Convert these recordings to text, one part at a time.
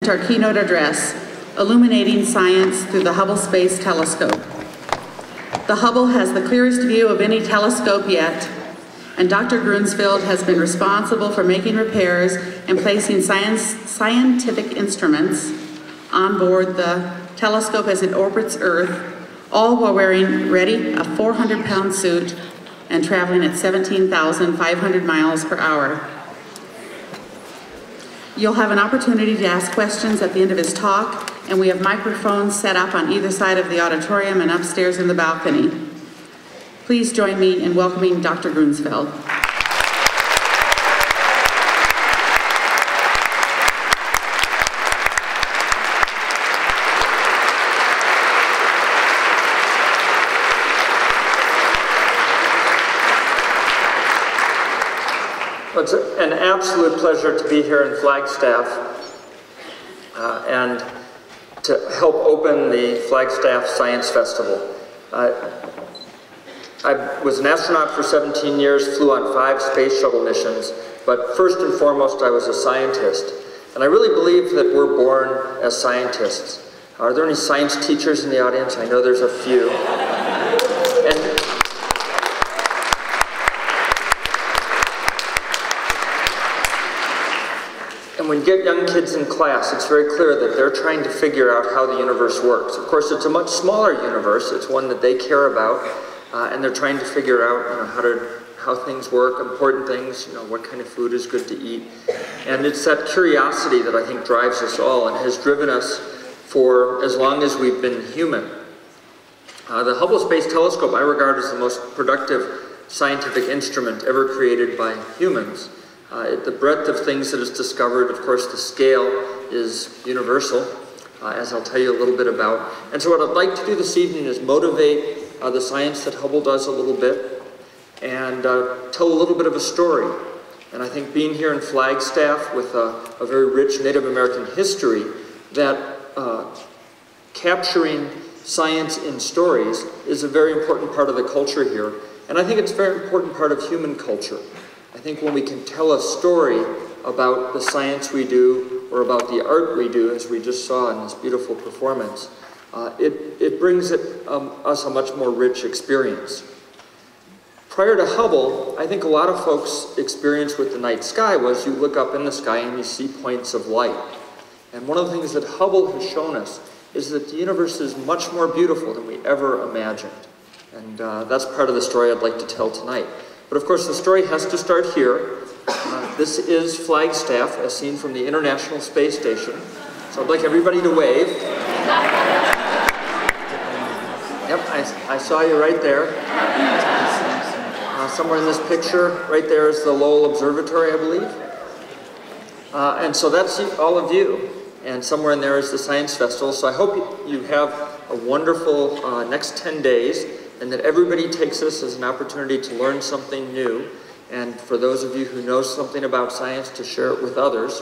our keynote address, Illuminating Science Through the Hubble Space Telescope. The Hubble has the clearest view of any telescope yet, and Dr. Grunsfeld has been responsible for making repairs and placing scientific instruments on board the telescope as it orbits Earth, all while wearing ready a 400-pound suit and traveling at 17,500 miles per hour. You'll have an opportunity to ask questions at the end of his talk, and we have microphones set up on either side of the auditorium and upstairs in the balcony. Please join me in welcoming Dr. Grunsfeld. It's an absolute pleasure to be here in Flagstaff and to help open the Flagstaff Science Festival. I was an astronaut for 17 years, flew on 5 space shuttle missions, but first and foremost I was a scientist. And I really believe that we're born as scientists. Are there any science teachers in the audience? I know there's a few. And when you get young kids in class, it's very clear that they're trying to figure out how the universe works. Of course, it's a much smaller universe. It's one that they care about, and they're trying to figure out how things work, important things, what kind of food is good to eat. And it's that curiosity that I think drives us all and has driven us for as long as we've been human. The Hubble Space Telescope I regard as the most productive scientific instrument ever created by humans. The breadth of things that is discovered, of course the scale is universal, as I'll tell you a little bit about. And so what I'd like to do this evening is motivate the science that Hubble does a little bit and tell a little bit of a story. And I think being here in Flagstaff with a very rich Native American history, that capturing science in stories is a very important part of the culture here. And I think it's a very important part of human culture. I think when we can tell a story about the science we do or about the art we do, as we just saw in this beautiful performance, it brings us a much more rich experience. Prior to Hubble, I think a lot of folks' experience with the night sky was you look up in the sky and you see points of light. And one of the things that Hubble has shown us is that the universe is much more beautiful than we ever imagined. And that's part of the story I'd like to tell tonight. But of course the story has to start here. This is Flagstaff as seen from the International Space Station. So I'd like everybody to wave. Yep, I saw you right there. Somewhere in this picture, right there is the Lowell Observatory, I believe. And so that's all of you. And somewhere in there is the Science Festival. So I hope you have a wonderful next 10 days. And that everybody takes this as an opportunity to learn something new, and for those of you who know something about science, to share it with others.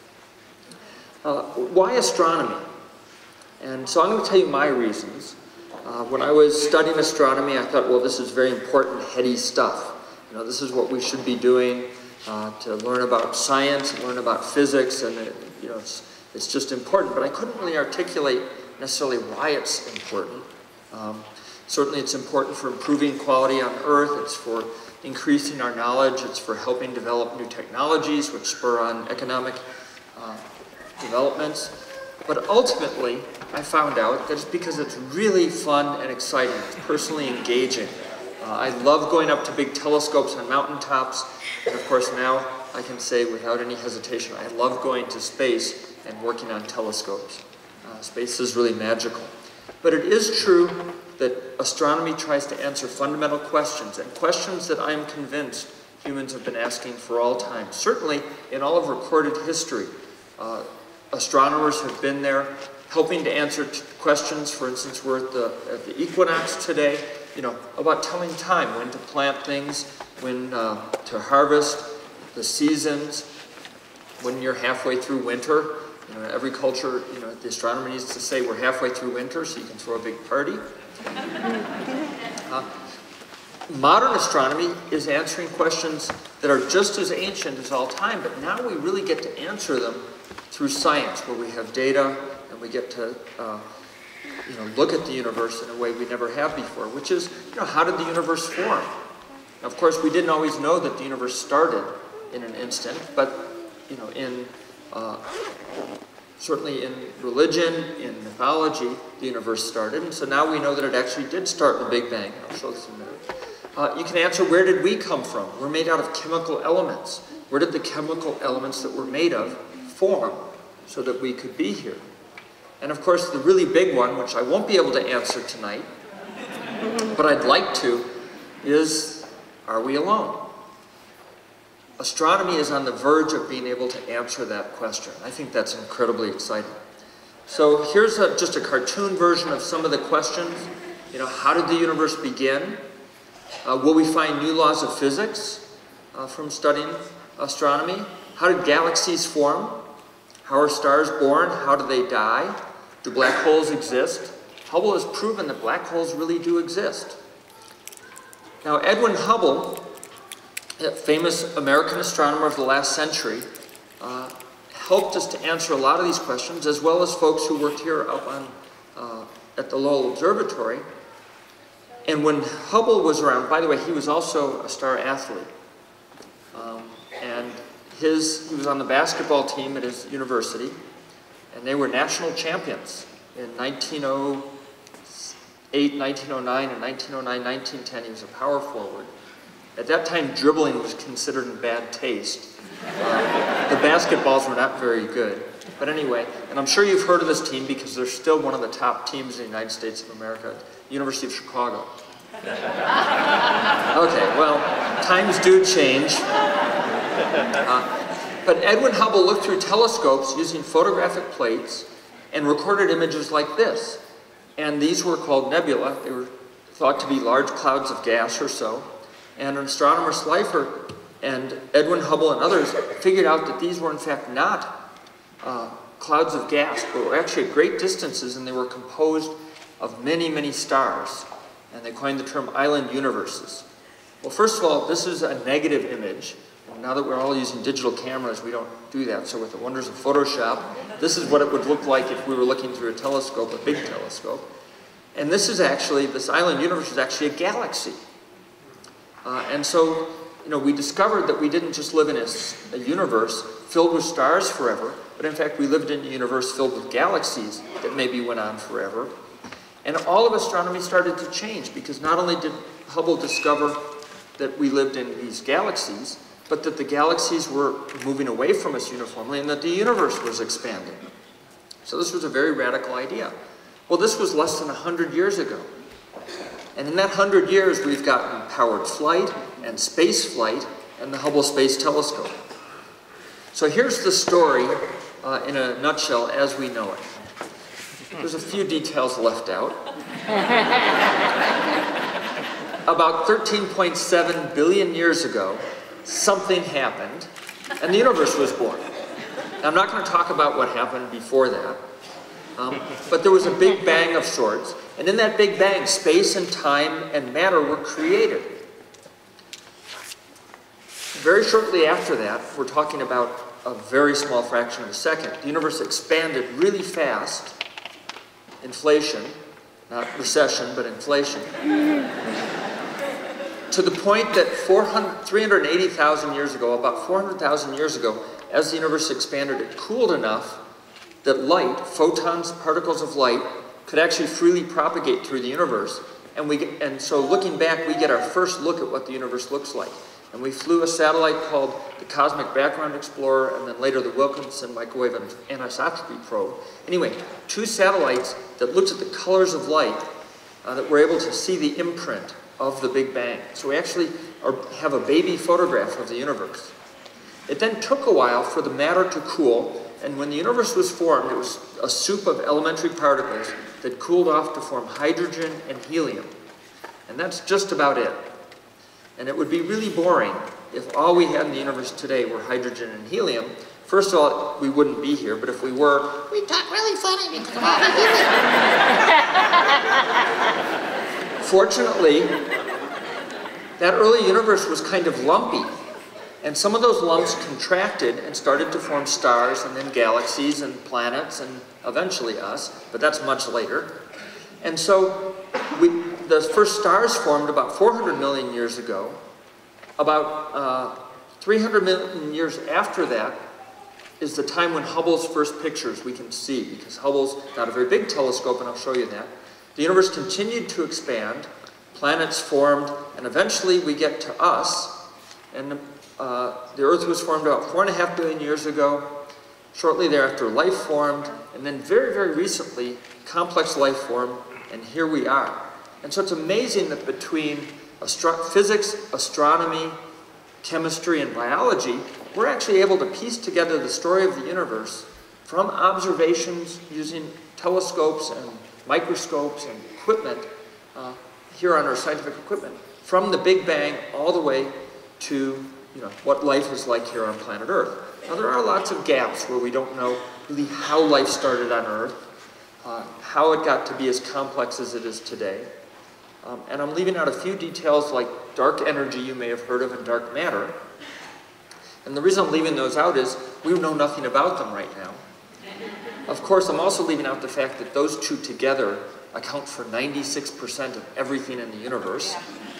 Why astronomy? And so I'm going to tell you my reasons. When I was studying astronomy, I thought, well, this is very important, heady stuff. This is what we should be doing to learn about science, and learn about physics, and it's just important. But I couldn't really articulate necessarily why it's important. Certainly it's important for improving quality on Earth, it's for increasing our knowledge, it's for helping develop new technologies which spur on economic developments. But ultimately, I found out that it's because it's really fun and exciting, it's personally engaging. I love going up to big telescopes on mountaintops, and of course now I can say without any hesitation, I love going to space and working on telescopes. Space is really magical. But it is true that astronomy tries to answer fundamental questions, and questions that I am convinced humans have been asking for all time. Certainly, in all of recorded history, astronomers have been there helping to answer questions. For instance, we're at the equinox today, about telling time, when to plant things, when to harvest, the seasons, when you're halfway through winter. Every culture, the astronomer needs to say we're halfway through winter so you can throw a big party. Modern astronomy is answering questions that are just as ancient as all time, but now we really get to answer them through science, where we have data and we get to look at the universe in a way we never have before, which is, how did the universe form? Now, of course, we didn't always know that the universe started in an instant, but certainly in religion, in mythology, the universe started, and so now we know that it actually did start in the Big Bang. I'll show this in a minute. You can answer, where did we come from? We're made out of chemical elements. Where did the chemical elements that we're made of form so that we could be here? And of course, the really big one, which I won't be able to answer tonight, but I'd like to, is, are we alone? Astronomy is on the verge of being able to answer that question. I think that's incredibly exciting. So here's just a cartoon version of some of the questions. How did the universe begin? Will we find new laws of physics from studying astronomy? How did galaxies form? How are stars born? How do they die? Do black holes exist? Hubble has proven that black holes really do exist. Now, Edwin Hubble, a famous American astronomer of the last century, helped us to answer a lot of these questions, as well as folks who worked here up on at the Lowell Observatory. And when Hubble was around, by the way, he was also a star athlete. And he was on the basketball team at his university, and they were national champions in 1908, 1909, and 1909, 1910. He was a power forward. At that time, dribbling was considered in bad taste. The basketballs were not very good. But anyway, and I'm sure you've heard of this team because they're still one of the top teams in the United States of America, University of Chicago. Okay, well, times do change. But Edwin Hubble looked through telescopes using photographic plates and recorded images like this. And these were called nebula. They were thought to be large clouds of gas or so. And astronomer Slipher and Edwin Hubble and others figured out that these were in fact not clouds of gas, but were actually at great distances, and they were composed of many, many stars. And they coined the term island universes. Well, first of all, this is a negative image. And now that we're all using digital cameras, we don't do that. So with the wonders of Photoshop, this is what it would look like if we were looking through a telescope, a big telescope. And this island universe is actually a galaxy. And so, we discovered that we didn't just live in a universe filled with stars forever, but in fact we lived in a universe filled with galaxies that maybe went on forever. And all of astronomy started to change, because not only did Hubble discover that we lived in these galaxies, but that the galaxies were moving away from us uniformly and that the universe was expanding. So this was a very radical idea. Well, this was less than 100 years ago. And in that 100 years, we've gotten powered flight and space flight and the Hubble Space Telescope. So here's the story in a nutshell as we know it. There's a few details left out. About 13.7 billion years ago, something happened, and the universe was born. Now, I'm not going to talk about what happened before that, but there was a big bang of sorts, and in that big bang, space and time and matter were created. Very shortly after that, we're talking about a very small fraction of a second, the universe expanded really fast. Inflation, not recession, but inflation, to the point that 380,000 years ago, about 400,000 years ago, as the universe expanded, it cooled enough that light, photons, particles of light, could actually freely propagate through the universe. And so looking back, we get our first look at what the universe looks like. And we flew a satellite called the Cosmic Background Explorer, and then later the Wilkinson Microwave Anisotropy Probe. Anyway, 2 satellites that looked at the colors of light that were able to see the imprint of the Big Bang. So we actually have a baby photograph of the universe. It then took a while for the matter to cool, and when the universe was formed, it was a soup of elementary particles that cooled off to form hydrogen and helium. And that's just about it. And it would be really boring if all we had in the universe today were hydrogen and helium. First of all, we wouldn't be here, but if we were, we'd talk really funny because of all the helium. Fortunately, that early universe was kind of lumpy. And some of those lumps contracted and started to form stars and then galaxies and planets and eventually us, but that's much later. And so the first stars formed about 400 million years ago. About 300 million years after that is the time when Hubble's first pictures we can see, because Hubble's not a very big telescope, and I'll show you that. The universe continued to expand, planets formed, and eventually we get to us, and the Earth was formed about 4.5 billion years ago. Shortly thereafter, life formed, and then very, very recently, complex life formed, and here we are. And so it's amazing that between physics, astronomy, chemistry, and biology, we're actually able to piece together the story of the universe from observations using telescopes and microscopes and equipment here on our scientific equipment, from the Big Bang all the way to what life is like here on planet Earth. Now there are lots of gaps where we don't know really how life started on Earth, how it got to be as complex as it is today. And I'm leaving out a few details like dark energy you may have heard of and dark matter. And the reason I'm leaving those out is we know nothing about them right now. Of course, I'm also leaving out the fact that those two together account for 96% of everything in the universe.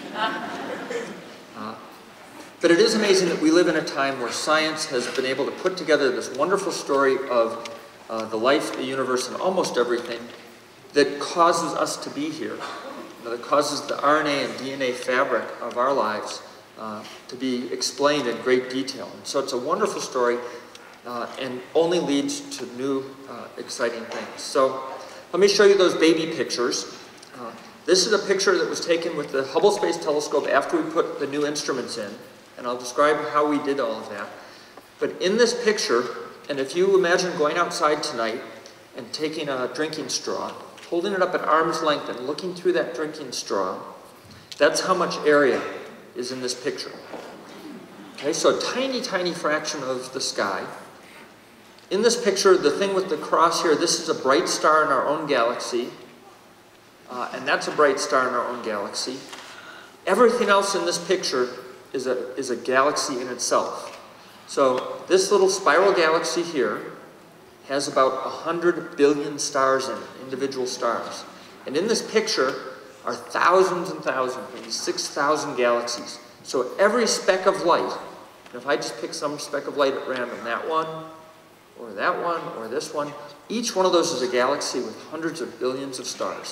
But it is amazing that we live in a time where science has been able to put together this wonderful story of the life, the universe, and almost everything that causes us to be here. That causes the RNA and DNA fabric of our lives to be explained in great detail. And so it's a wonderful story and only leads to new exciting things. So let me show you those baby pictures. This is a picture that was taken with the Hubble Space Telescope after we put the new instruments in. And I'll describe how we did all of that. But in this picture, and if you imagine going outside tonight and taking a drinking straw, holding it up at arm's length and looking through that drinking straw, that's how much area is in this picture. Okay, so a tiny, tiny fraction of the sky. In this picture, the thing with the cross here, this is a bright star in our own galaxy, and that's a bright star in our own galaxy. Everything else in this picture is a galaxy in itself. So this little spiral galaxy here has about 100 billion stars in it, individual stars. And in this picture are thousands and thousands, maybe 6,000 galaxies. So every speck of light, and if I just pick some speck of light at random, that one, or this one, each one of those is a galaxy with hundreds of billions of stars.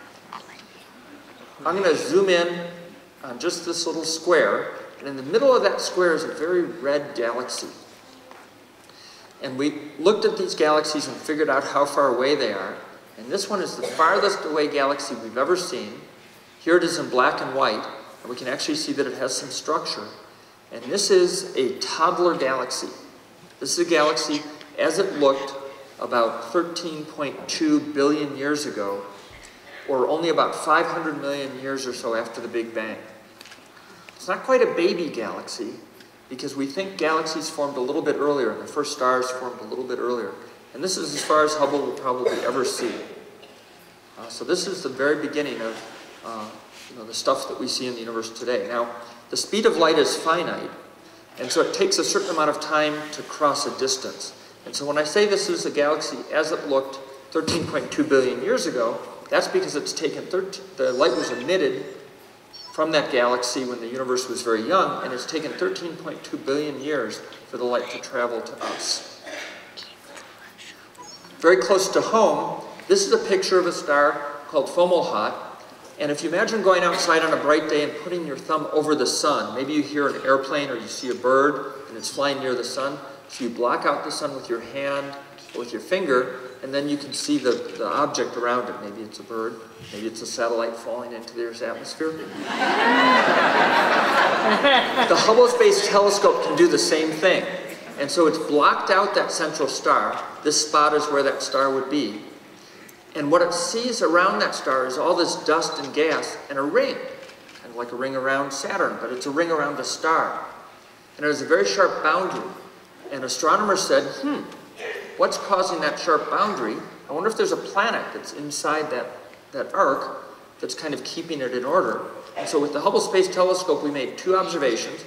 I'm going to zoom in on just this little square, and in the middle of that square is a very red galaxy. And we looked at these galaxies and figured out how far away they are. And this one is the farthest away galaxy we've ever seen. Here it is in black and white, and we can actually see that it has some structure. And this is a toddler galaxy. This is a galaxy as it looked about 13.2 billion years ago, or only about 500 million years or so after the Big Bang. It's not quite a baby galaxy, because we think galaxies formed a little bit earlier, and the first stars formed a little bit earlier. And this is as far as Hubble will probably ever see. So this is the very beginning of the stuff that we see in the universe today. Now, the speed of light is finite, and so it takes a certain amount of time to cross a distance. And so when I say this is a galaxy as it looked 13.2 billion years ago, that's because it's taken, the light was emitted from that galaxy when the universe was very young, and it's taken 13.2 billion years for the light to travel to us. Very close to home, this is a picture of a star called Fomalhaut, and if you imagine going outside on a bright day and putting your thumb over the sun, maybe you hear an airplane or you see a bird and it's flying near the sun, so you block out the sun with your hand or with your finger, and then you can see the object around it. Maybe it's a bird, maybe it's a satellite falling into the Earth's atmosphere. The Hubble Space Telescope can do the same thing. And so it's blocked out that central star. This spot is where that star would be. And what it sees around that star is all this dust and gas and a ring, kind of like a ring around Saturn, but it's a ring around the star. And it has a very sharp boundary. And astronomers said, what's causing that sharp boundary? I wonder if there's a planet that's inside that arc that's kind of keeping it in order. And so with the Hubble Space Telescope, we made two observations.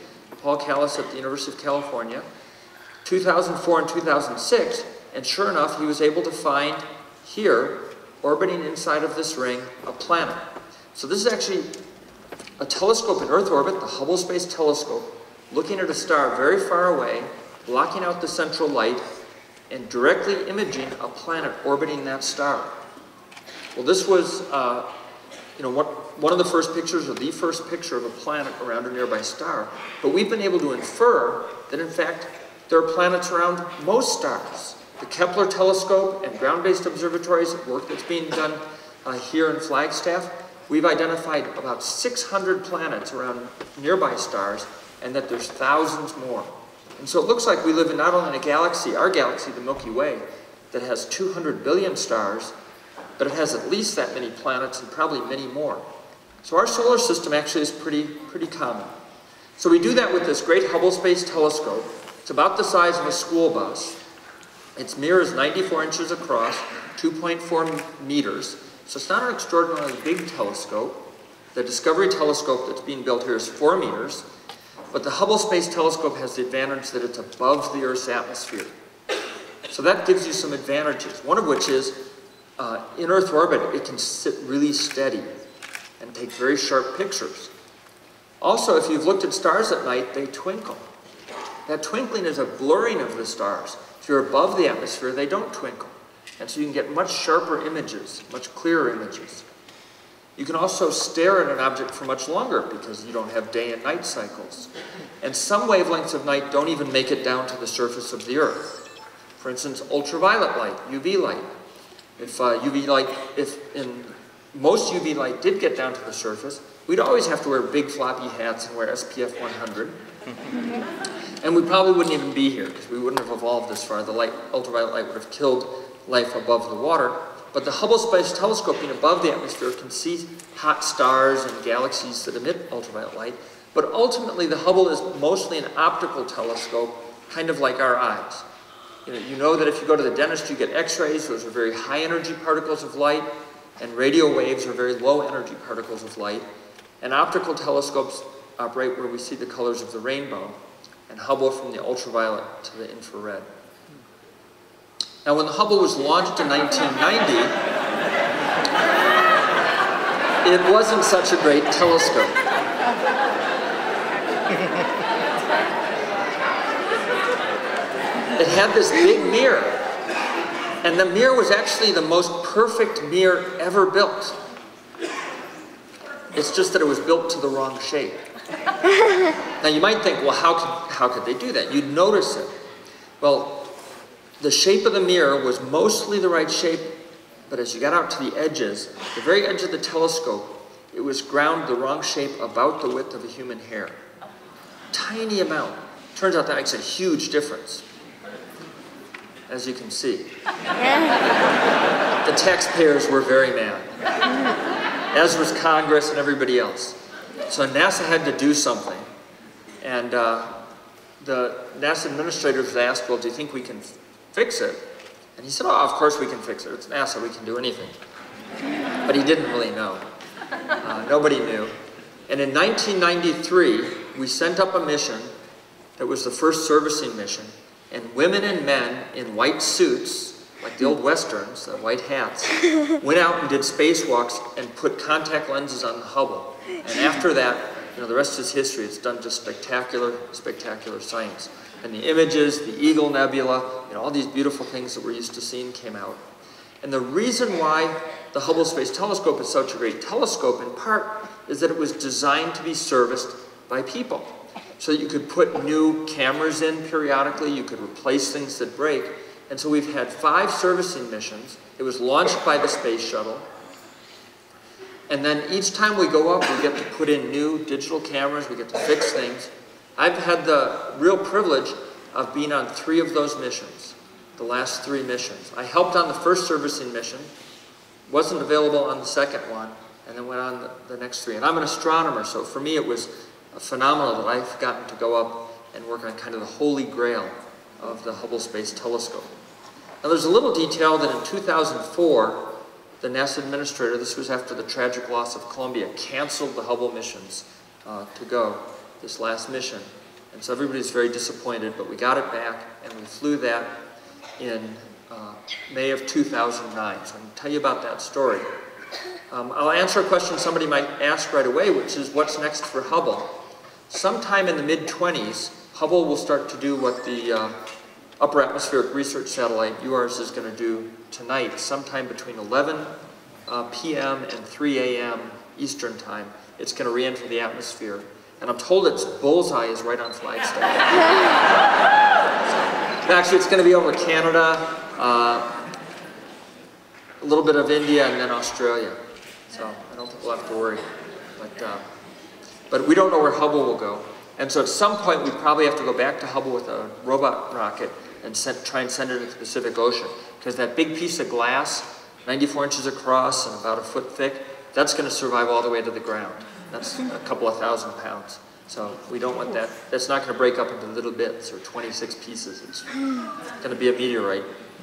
Paul Callis at the University of California, 2004 and 2006, and sure enough, he was able to find here, orbiting inside of this ring, a planet. So this is actually a telescope in Earth orbit, the Hubble Space Telescope, looking at a star very far away, blocking out the central light, and directly imaging a planet orbiting that star. Well, this was one of the first pictures, or the first picture of a planet around a nearby star. But we've been able to infer that, in fact, there are planets around most stars. The Kepler telescope and ground-based observatories, work that's being done here in Flagstaff, we've identified about 600 planets around nearby stars, and that there's thousands more. And so it looks like we live in not only in a galaxy, our galaxy, the Milky Way, that has 200 billion stars, but it has at least that many planets and probably many more. So our solar system actually is pretty common. So we do that with this great Hubble Space Telescope. It's about the size of a school bus. Its mirror is 94 inches across, 2.4 meters. So it's not an extraordinarily big telescope. The Discovery telescope that's being built here is 4 meters. But the Hubble Space Telescope has the advantage that it's above the Earth's atmosphere. So that gives you some advantages, one of which is in Earth orbit, it can sit really steady and take very sharp pictures. Also, if you've looked at stars at night, they twinkle. That twinkling is a blurring of the stars. If you're above the atmosphere, they don't twinkle. And so you can get much sharper images, much clearer images. You can also stare at an object for much longer because you don't have day and night cycles. And some wavelengths of night don't even make it down to the surface of the Earth. For instance, ultraviolet light, UV light. If most UV light did get down to the surface, we'd always have to wear big floppy hats and wear SPF 100. And we probably wouldn't even be here because we wouldn't have evolved this far. The ultraviolet light would have killed life above the water. But the Hubble Space Telescope, being above the atmosphere, can see hot stars and galaxies that emit ultraviolet light. But ultimately, the Hubble is mostly an optical telescope, kind of like our eyes. You know that if you go to the dentist, you get X-rays. Those are very high-energy particles of light, and radio waves are very low-energy particles of light. And optical telescopes operate where we see the colors of the rainbow, and Hubble from the ultraviolet to the infrared. Now, when the Hubble was launched in 1990, it wasn't such a great telescope. It had this big mirror, and the mirror was actually the most perfect mirror ever built. It's just that it was built to the wrong shape. Now you might think, well, how could they do that? You'd notice it. Well, the shape of the mirror was mostly the right shape, but as you got out to the edges, the very edge of the telescope, it was ground the wrong shape about the width of a human hair. Tiny amount. Turns out that makes a huge difference, as you can see. The taxpayers were very mad, as was Congress and everybody else. So NASA had to do something, and the NASA administrators asked, well, do you think we can fix it? And he said, oh, of course we can fix it. It's NASA, we can do anything. But he didn't really know. Nobody knew. And in 1993, we sent up a mission that was the first servicing mission, and women and men in white suits, like the old Westerns, the white hats, went out and did spacewalks and put contact lenses on the Hubble. And after that, the rest is history. It's done just spectacular, spectacular science. And the images, the Eagle Nebula, all these beautiful things that we're used to seeing came out. And the reason why the Hubble Space Telescope is such a great telescope, in part, is that it was designed to be serviced by people. So that you could put new cameras in periodically, you could replace things that break. And so we've had 5 servicing missions. It was launched by the space shuttle. And then each time we go up, we get to put in new digital cameras, we get to fix things. I've had the real privilege of being on 3 of those missions, the last 3 missions. I helped on the first servicing mission, wasn't available on the second one, and then went on the next 3. And I'm an astronomer, so for me it was phenomenal that I've gotten to go up and work on kind of the holy grail of the Hubble Space Telescope. Now there's a little detail that in 2004, the NASA administrator, this was after the tragic loss of Columbia, canceled the Hubble missions to go, this last mission. And so everybody's very disappointed, but we got it back, and we flew that in May of 2009. So I'm going to tell you about that story. I'll answer a question somebody might ask right away, which is what's next for Hubble? Sometime in the mid-20s, Hubble will start to do what the Upper Atmospheric Research Satellite, URS, is going to do tonight, sometime between 11 p.m. and 3 a.m. Eastern Time. It's going to re-enter the atmosphere. And I'm told its bullseye is right on Flagstaff. Actually, it's going to be over Canada, a little bit of India, and then Australia. So I don't think we'll have to worry. But we don't know where Hubble will go. And so at some point, we probably have to go back to Hubble with a robot rocket and try and send it into the Pacific Ocean. Because that big piece of glass, 94 inches across and about a foot thick, that's going to survive all the way to the ground. That's a couple of 1,000 pounds. So we don't want that. That's not going to break up into little bits or 26 pieces. It's going to be a meteorite.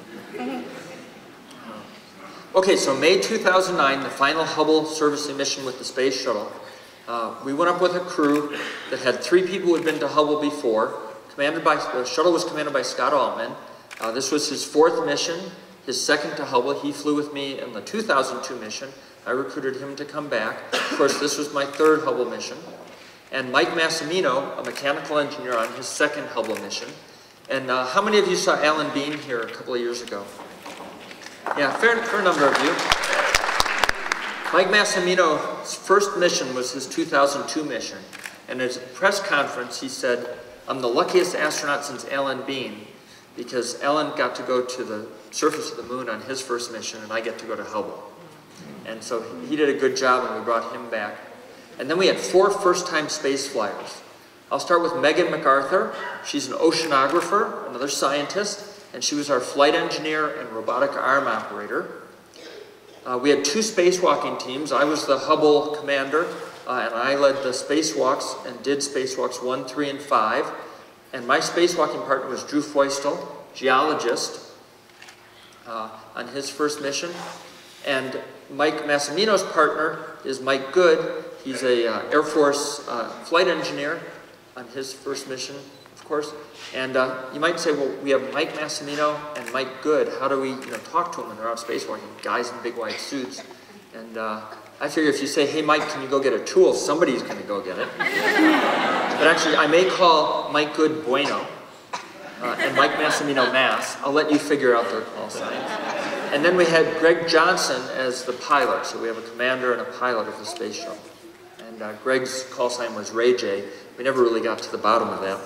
Okay, so May 2009, the final Hubble servicing mission with the space shuttle. We went up with a crew that had 3 people who had been to Hubble before. The shuttle was commanded by Scott Altman. This was his 4th mission, his 2nd to Hubble. He flew with me in the 2002 mission. I recruited him to come back. Of course, this was my 3rd Hubble mission. And Mike Massimino, a mechanical engineer, on his 2nd Hubble mission. And how many of you saw Alan Bean here a couple of years ago? Yeah, fair number of you. Mike Massimino's first mission was his 2002 mission. And at a press conference, he said, "I'm the luckiest astronaut since Alan Bean, because Alan got to go to the surface of the moon on his first mission, and I get to go to Hubble." And so he did a good job, and we brought him back. And then we had 4 first-time space flyers. I'll start with Megan MacArthur. She's an oceanographer, another scientist, and she was our flight engineer and robotic arm operator. We had 2 spacewalking teams. I was the Hubble commander, and I led the spacewalks and did spacewalks 1, 3, and 5. And my spacewalking partner was Drew Feustel, geologist, on his first mission. And Mike Massimino's partner is Mike Good. He's a Air Force flight engineer on his first mission, of course. And you might say, well, we have Mike Massimino and Mike Good. How do we talk to them when they're out spacewalking? Guys in big white suits. And I figure if you say, hey, Mike, can you go get a tool? Somebody's going to go get it. But actually, I may call Mike Good Bueno and Mike Massimino Mass. I'll let you figure out their call signs. And then we had Greg Johnson as the pilot. So we have a commander and a pilot of the space shuttle. And Greg's call sign was Ray J. We never really got to the bottom of that.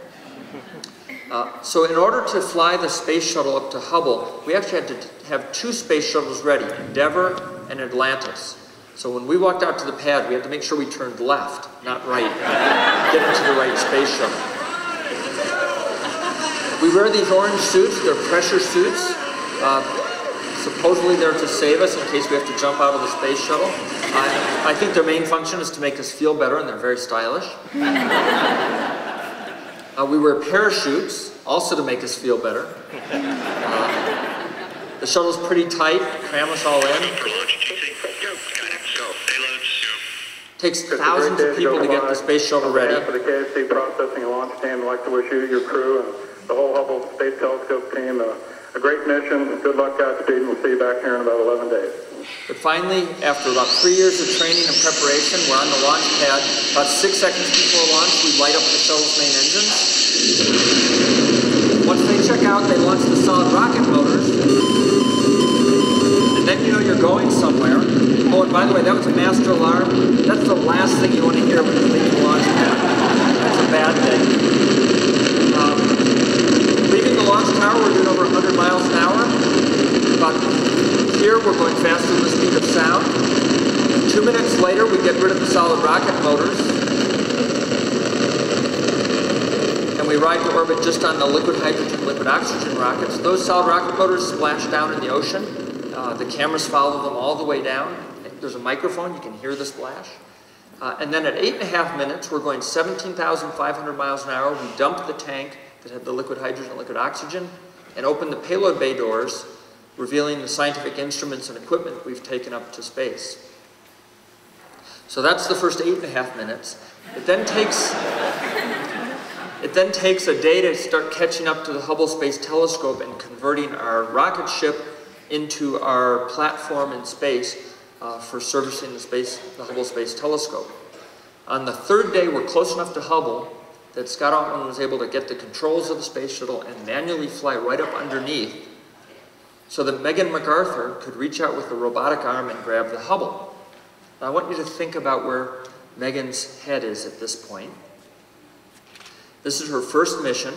So in order to fly the space shuttle up to Hubble, we actually had to have 2 space shuttles ready, Endeavour and Atlantis. So when we walked out to the pad, we had to make sure we turned left, not right, get into the right space shuttle. We wear these orange suits. They're pressure suits. Supposedly they're to save us in case we have to jump out of the space shuttle. I think their main function is to make us feel better, and they're very stylish. We wear parachutes, also to make us feel better. The shuttle's pretty tight, cram us all in. Takes thousands of people to get the space shuttle ready. For the KSC processing and launch team, I'd like to wish you, your crew, and the whole Hubble Space Telescope team a great mission. Good luck, Godspeed, and we'll see you back here in about 11 days. But finally, after about 3 years of training and preparation, we're on the launch pad. About 6 seconds before launch, we light up the shuttle's main engines. Once they check out, they launch the solid rocket motors. And then you know you're going somewhere. Oh, and by the way, that was a master alarm. That's the last thing you want to hear when you're leaving the launch pad. That's a bad thing. Leaving the launch tower, we're doing over 100 miles an hour. About here, we're going faster than the speed of sound. 2 minutes later, we get rid of the solid rocket motors. And we ride to orbit just on the liquid hydrogen, liquid oxygen rockets. Those solid rocket motors splash down in the ocean. The cameras follow them all the way down. There's a microphone, you can hear the splash. And then at 8.5 minutes, we're going 17,500 miles an hour. We dump the tank that had the liquid hydrogen, liquid oxygen, and open the payload bay doors, revealing the scientific instruments and equipment we've taken up to space. So that's the first 8.5 minutes. It then takes It then takes a day to start catching up to the Hubble Space Telescope and converting our rocket ship into our platform in space for servicing the Hubble Space Telescope. On the third day, we're close enough to Hubble that Scott Altman was able to get the controls of the space shuttle and manually fly right up underneath so that Megan MacArthur could reach out with the robotic arm and grab the Hubble. Now, I want you to think about where Megan's head is at this point. This is her first mission.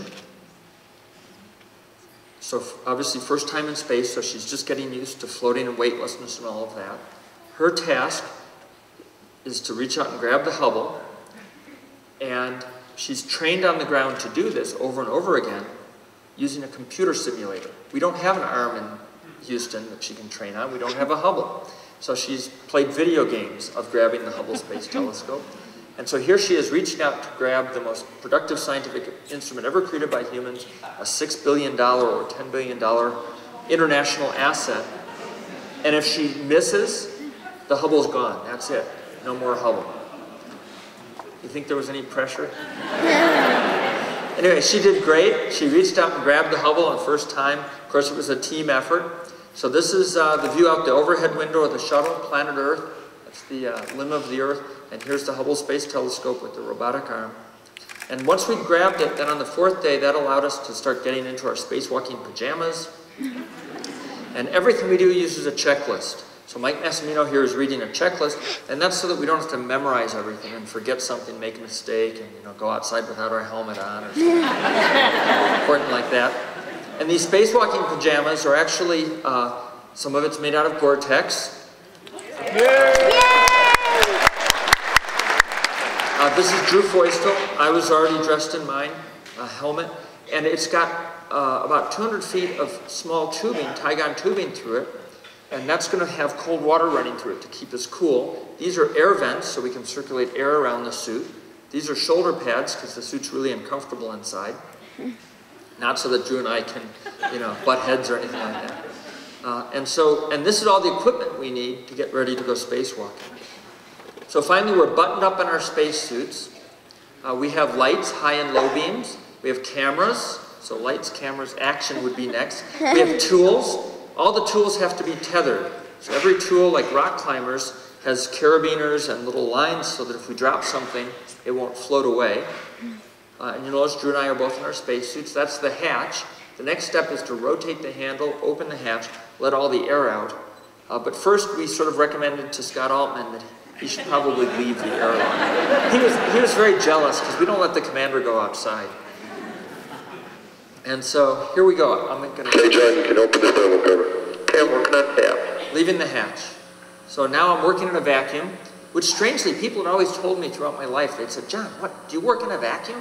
So obviously first time in space, so she's just getting used to floating and weightlessness and all of that. Her task is to reach out and grab the Hubble, and she's trained on the ground to do this over and over again using a computer simulator. We don't have an arm in Houston that she can train on. We don't have a Hubble. So she's played video games of grabbing the Hubble Space Telescope. And so here she is reaching out to grab the most productive scientific instrument ever created by humans, a $6 billion or $10 billion international asset. And if she misses, the Hubble's gone. That's it. No more Hubble. You think there was any pressure? Anyway, she did great. She reached out and grabbed the Hubble on the first time. Of course, it was a team effort. So this is the view out the overhead window of the shuttle, planet Earth. That's the limb of the Earth. And here's the Hubble Space Telescope with the robotic arm. And once we grabbed it, then on the fourth day, that allowed us to start getting into our spacewalking pajamas. And everything we do uses a checklist. So Mike Massimino here is reading a checklist, and that's so that we don't have to memorize everything and forget something, make a mistake, and go outside without our helmet on or something important like that. And these spacewalking pajamas are actually, some of it's made out of Gore-Tex. This is Drew Feustel. I was already dressed in mine, a helmet, and it's got about 200 feet of small tubing, Tygon tubing through it, and that's going to have cold water running through it to keep us cool. These are air vents, so we can circulate air around the suit. These are shoulder pads, because the suit's really uncomfortable inside. Not so that Drew and I can, butt heads or anything like that. And this is all the equipment we need to get ready to go spacewalking. So finally, we're buttoned up in our spacesuits. We have lights, high and low beams. We have cameras. So lights, cameras, action would be next. We have tools. All the tools have to be tethered. So every tool, like rock climbers, has carabiners and little lines so that if we drop something, it won't float away. And you notice Drew and I are both in our spacesuits. That's the hatch. The next step is to rotate the handle, open the hatch, let all the air out. But first, we sort of recommended to Scott Altman that he should probably leave the airlock. He was very jealous because we don't let the commander go outside. And so here we go. I'm going to. Hey John, you can open the thermal cover. Okay, I'm working on tap. Leaving the hatch. So now I'm working in a vacuum, which strangely people had always told me throughout my life. They'd said, John, what? Do you work in a vacuum?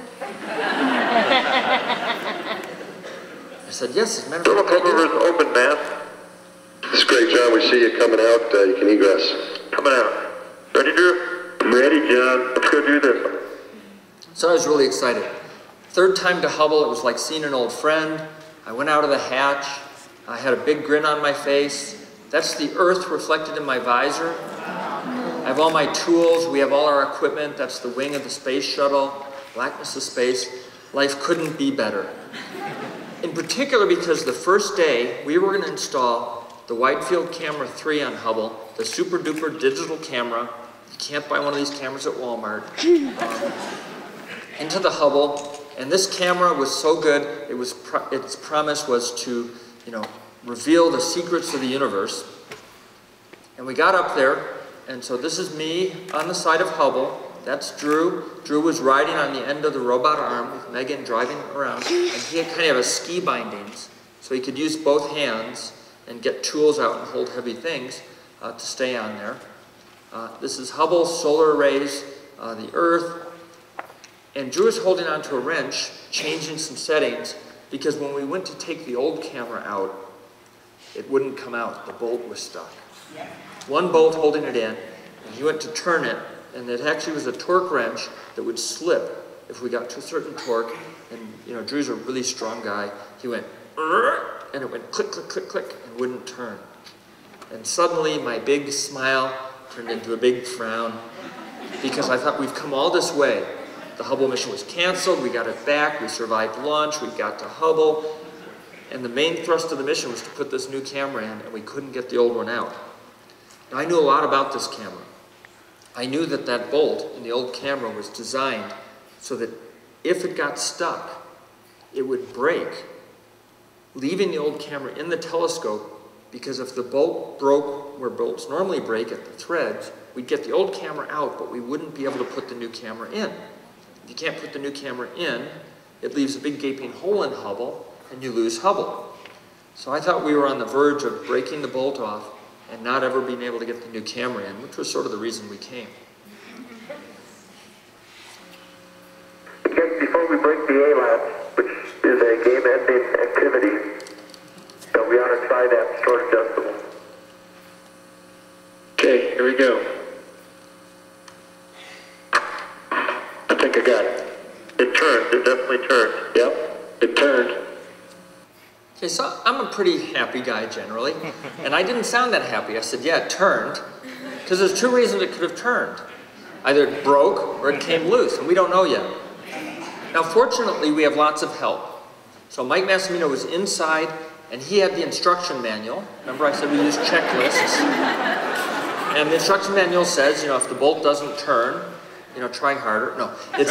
I said, yes. As a matter of Thermal fact, cover is open, man. This is great, John. We see you coming out. You can egress. Coming out. Ready, Drew? I'm ready, John. Let's go do this. So I was really excited. Third time to Hubble, it was like seeing an old friend. I went out of the hatch. I had a big grin on my face. That's the Earth reflected in my visor. I have all my tools. We have all our equipment. That's the wing of the space shuttle. Blackness of space. Life couldn't be better. In particular because the first day, we were going to install the Wide Field Camera 3 on Hubble, the super duper digital camera. You can't buy one of these cameras at Walmart. Into the Hubble. And this camera was so good, its promise was to, reveal the secrets of the universe. And we got up there, and so this is me on the side of Hubble. That's Drew. Drew was riding on the end of the robot arm with Megan driving around, and he had kind of a ski bindings, so he could use both hands and get tools out and hold heavy things to stay on there. This is Hubble, solar arrays, the Earth. And Drew is holding onto a wrench, changing some settings, because when we went to take the old camera out, it wouldn't come out. The bolt was stuck. One bolt holding it in, and he went to turn it, and it actually was a torque wrench that would slip if we got to a certain torque. And Drew's a really strong guy. He went, and it went click, click, click, click, and wouldn't turn. And suddenly my big smile turned into a big frown, because I thought we've come all this way. the Hubble mission was canceled, we got it back, we survived launch, we got to Hubble, and the main thrust of the mission was to put this new camera in, and we couldn't get the old one out. Now, I knew a lot about this camera. I knew that that bolt in the old camera was designed so that if it got stuck, it would break, leaving the old camera in the telescope, because if the bolt broke where bolts normally break at the threads, we'd get the old camera out, but we wouldn't be able to put the new camera in. If you can't put the new camera in, it leaves a big gaping hole in Hubble, and you lose Hubble. So I thought we were on the verge of breaking the bolt off and not ever being able to get the new camera in, which was sort of the reason we came. I guess before we break the A-latch, which is a game-ending activity, so we ought to try that short adjustable. Okay, here we go. I think I got it. It turned. It definitely turned. Yep, it turned. Okay, so I'm a pretty happy guy generally, and I didn't sound that happy. I said, yeah, it turned, because there's two reasons it could have turned. Either it broke or it came loose, and we don't know yet. Now, fortunately, we have lots of help. So Mike Massimino was inside, and he had the instruction manual. Remember I said we use checklists? And the instruction manual says, you know, if the bolt doesn't turn, you know, try harder. No, it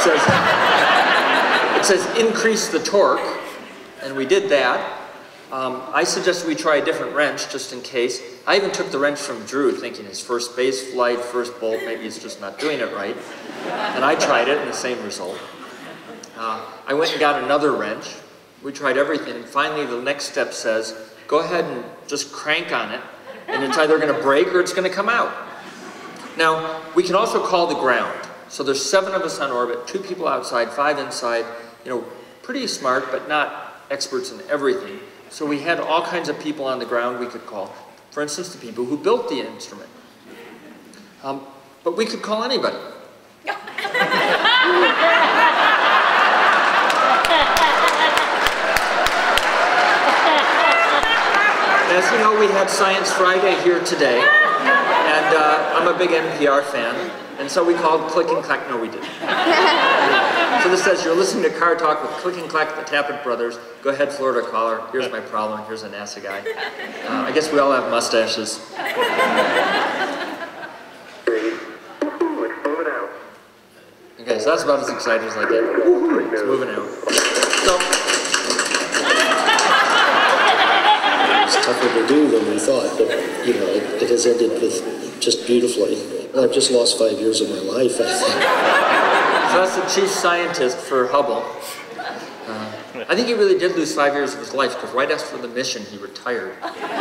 says increase the torque, and we did that. I suggested we try a different wrench just in case. I even took the wrench from Drew thinking his first space flight, first bolt, maybe he's just not doing it right. And I tried it and the same result. I went and got another wrench. We tried everything, and finally the next step says, go ahead and just crank on it, and it's either going to break or it's going to come out. Now, we can also call the ground. So there's 7 of us on orbit, 2 people outside, 5 inside, you know, pretty smart, but not experts in everything. So we had all kinds of people on the ground we could call. For instance, the people who built the instrument. But we could call anybody. As you know, we had Science Friday here today, and I'm a big NPR fan, and so we called Click and Clack. No, we didn't. So this says, you're listening to Car Talk with Click and Clack, the Tappet Brothers. Go ahead, Florida caller. Here's my problem. Here's a NASA guy. I guess we all have mustaches. Okay, so that's about as exciting as I get. It's moving out. So, it's tougher to do than we thought, but you know, it has ended with just beautifully. Well, I've just lost 5 years of my life, I think. So that's the chief scientist for Hubble. I think he really did lose 5 years of his life, because right after the mission, he retired.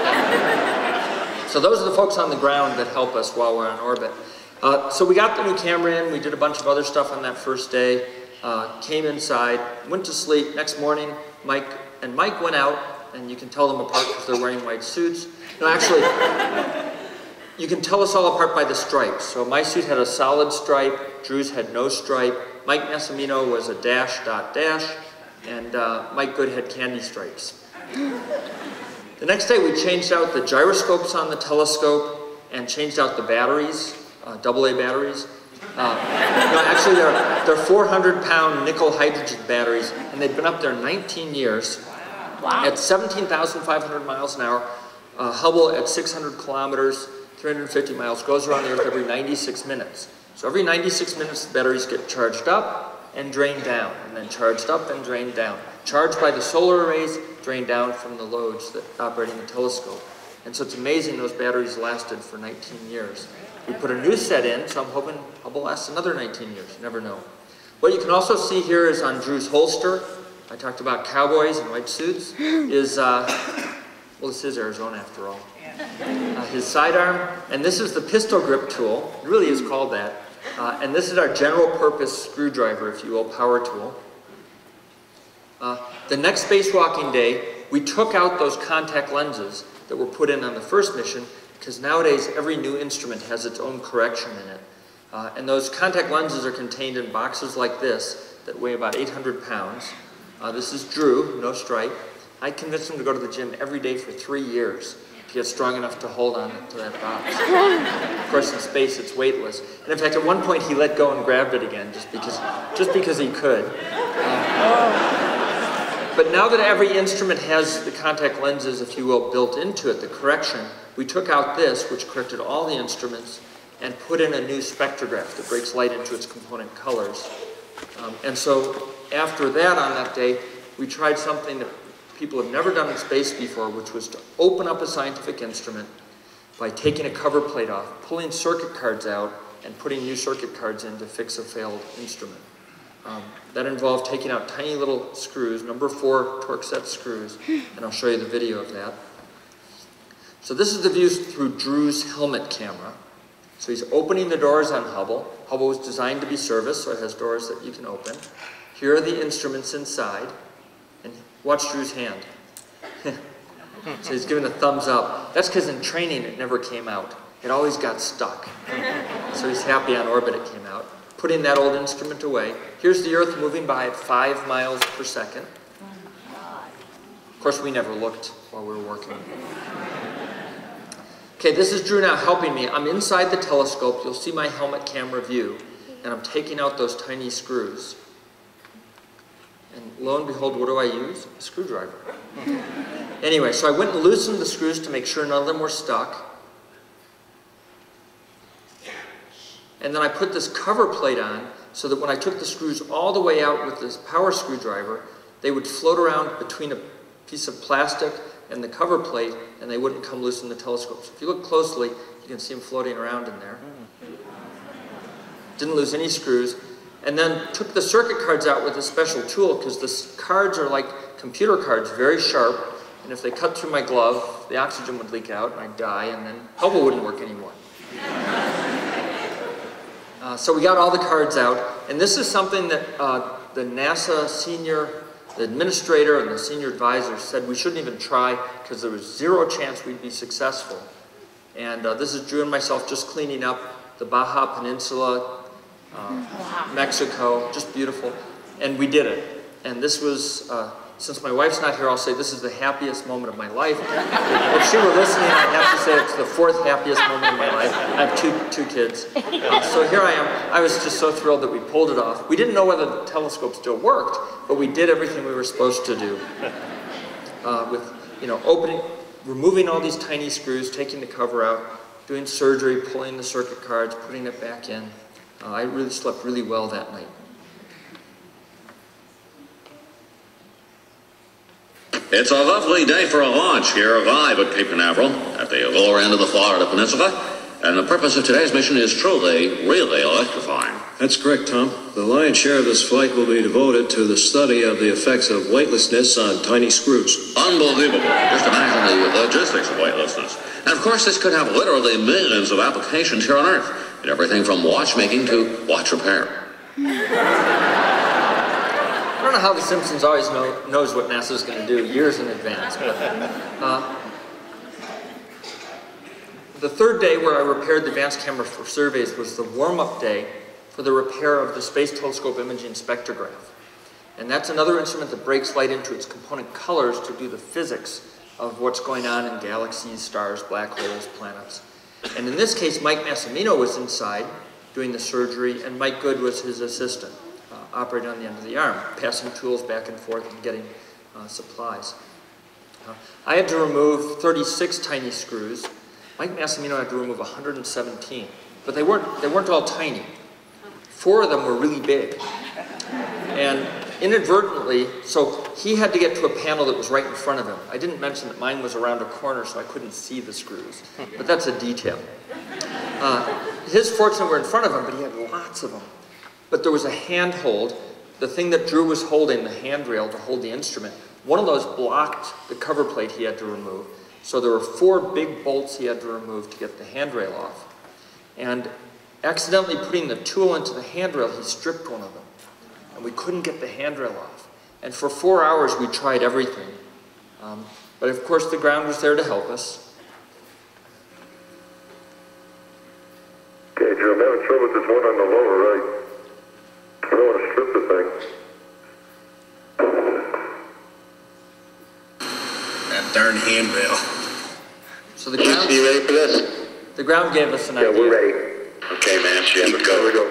So those are the folks on the ground that help us while we're on orbit. So we got the new camera in, we did a bunch of other stuff on that first day, came inside, went to sleep. Next morning, Mike went out, and you can tell them apart because they're wearing white suits. No, actually, you can tell us all apart by the stripes. So my suit had a solid stripe, Drew's had no stripe, Mike Massimino was a dash, dot, dash, and Mike Good had candy stripes. The next day we changed out the gyroscopes on the telescope and changed out the batteries, AA batteries. Actually they're 400-pound nickel hydrogen batteries, and they've been up there 19 years. Wow. At 17,500 miles an hour, Hubble at 600 kilometers, 350 miles, goes around the Earth every 96 minutes. So every 96 minutes the batteries get charged up and drained down, and then charged up and drained down. Charged by the solar arrays, drained down from the loads that operating the telescope. And so it's amazing those batteries lasted for 19 years. We put a new set in, so I'm hoping Hubble lasts another 19 years, you never know. What you can also see here is on Drew's holster, I talked about cowboys in white suits, is, well, this is Arizona after all. His sidearm, and this is the pistol grip tool, it really is called that, and this is our general purpose screwdriver, if you will, power tool. The next spacewalking day, we took out those contact lenses that were put in on the first mission, because nowadays every new instrument has its own correction in it. And those contact lenses are contained in boxes like this that weigh about 800 pounds. This is Drew, no stripe. I convinced him to go to the gym every day for 3 years, get strong enough to hold on to that box. Of course, in space, it's weightless. And in fact, at one point, he let go and grabbed it again, just because he could. But now that every instrument has the contact lenses, if you will, built into it, the correction, we took out this, which corrected all the instruments, and put in a new spectrograph that breaks light into its component colors. And so after that, on that day, we tried something that people have never done in space before, which was to open up a scientific instrument by taking a cover plate off, pulling circuit cards out, and putting new circuit cards in to fix a failed instrument. That involved taking out tiny little screws, number 4 torque set screws, and I'll show you the video of that. So this is the view through Drew's helmet camera. So he's opening the doors on Hubble. Hubble was designed to be serviced, so it has doors that you can open. Here are the instruments inside, and watch Drew's hand. So he's giving a thumbs up. That's because in training it never came out. It always got stuck. So he's happy on orbit it came out. Putting that old instrument away. Here's the Earth moving by at 5 miles per second. Of course, we never looked while we were working. Okay, this is Drew now helping me. I'm inside the telescope. You'll see my helmet camera view. And I'm taking out those tiny screws. And lo and behold, what do I use? A screwdriver. Anyway, so I went and loosened the screws to make sure none of them were stuck. And then I put this cover plate on so that when I took the screws all the way out with this power screwdriver, they would float around between a piece of plastic and the cover plate, and they wouldn't come loose in the telescope. So if you look closely, you can see them floating around in there. Didn't lose any screws. And then took the circuit cards out with a special tool, because the cards are like computer cards, very sharp, and if they cut through my glove, the oxygen would leak out and I'd die, and then Hubble wouldn't work anymore. So we got all the cards out, and this is something that the NASA the administrator and the senior advisor said we shouldn't even try because there was 0 chance we'd be successful. And this is Drew and myself just cleaning up the Baja Peninsula, Mexico, just beautiful. And we did it. And this was, since my wife's not here, I'll say this is the happiest moment of my life. If she were listening, I'd have to say it's the 4th happiest moment of my life. I have two kids. So here I am. I was just so thrilled that we pulled it off. We didn't know whether the telescope still worked, but we did everything we were supposed to do. With, removing all these tiny screws, taking the cover out, doing surgery, pulling the circuit cards, putting it back in. I really slept really well that night. It's a lovely day for a launch here live at Cape Canaveral at the lower end of the Florida Peninsula, and the purpose of today's mission is truly, really electrifying. That's correct, Tom. The lion's share of this flight will be devoted to the study of the effects of weightlessness on tiny screws. Unbelievable. Just imagine the logistics of weightlessness. And of course, this could have literally millions of applications here on Earth, in everything from watchmaking to watch repair. I don't know how The Simpsons always knows what NASA's going to do years in advance. But, the 3rd day where I repaired the advanced camera for surveys was the warm-up day for the repair of the Space Telescope Imaging Spectrograph. And that's another instrument that breaks light into its component colors to do the physics of what's going on in galaxies, stars, black holes, planets. And in this case, Mike Massimino was inside doing the surgery, and Mike Good was his assistant, operating on the end of the arm, passing tools back and forth and getting supplies. I had to remove 36 tiny screws. Mike Massimino had to remove 117, but they weren't all tiny. 4 of them were really big. And inadvertently, so he had to get to a panel that was right in front of him. I didn't mention that mine was around a corner, so I couldn't see the screws, but that's a detail. His fortunately were in front of him, but he had lots of them. But there was a handhold, the thing that Drew was holding, the handrail to hold the instrument. One of those blocked the cover plate he had to remove. So there were 4 big bolts he had to remove to get the handrail off. And accidentally putting the tool into the handrail, he stripped one of them. And we couldn't get the handrail off. And for 4 hours we tried everything. But of course the ground was there to help us. Okay, Joe, I'm having trouble with this one on the lower right. I don't want to strip the thing. That darn handrail. So the Keith, ground, you ready for this? the ground gave us an idea. Yeah, we're ready. Okay, man, yeah, let's go. Here we go.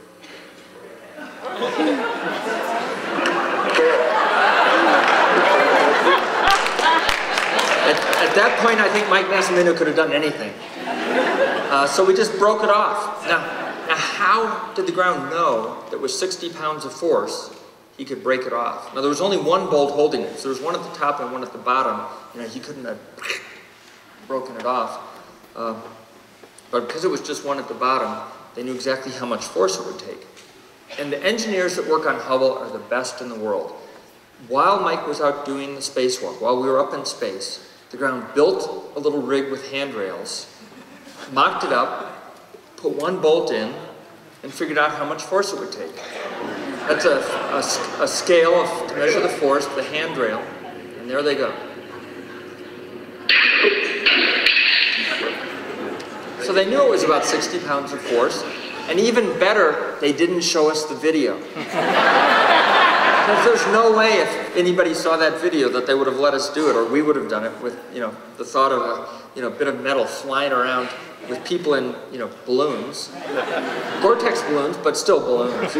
At that point, I think Mike Massimino could have done anything. So we just broke it off. Now, how did the ground know that with 60 pounds of force, he could break it off? Now, there was only one bolt holding it. So there was one at the top and one at the bottom. You know, he couldn't have broken it off. But because it was just one at the bottom, they knew exactly how much force it would take. And the engineers that work on Hubble are the best in the world. While Mike was out doing the spacewalk, while we were up in space, the ground built a little rig with handrails, mocked it up, put one bolt in, and figured out how much force it would take. That's a scale to measure the force, the handrail, and there they go. So they knew it was about 60 pounds of force, and even better, they didn't show us the video. Because there's no way if anybody saw that video that they would have let us do it, or we would have done it with, you know, the thought of a, you know, bit of metal flying around with people in, you know, balloons. Vortex balloons, but still balloons.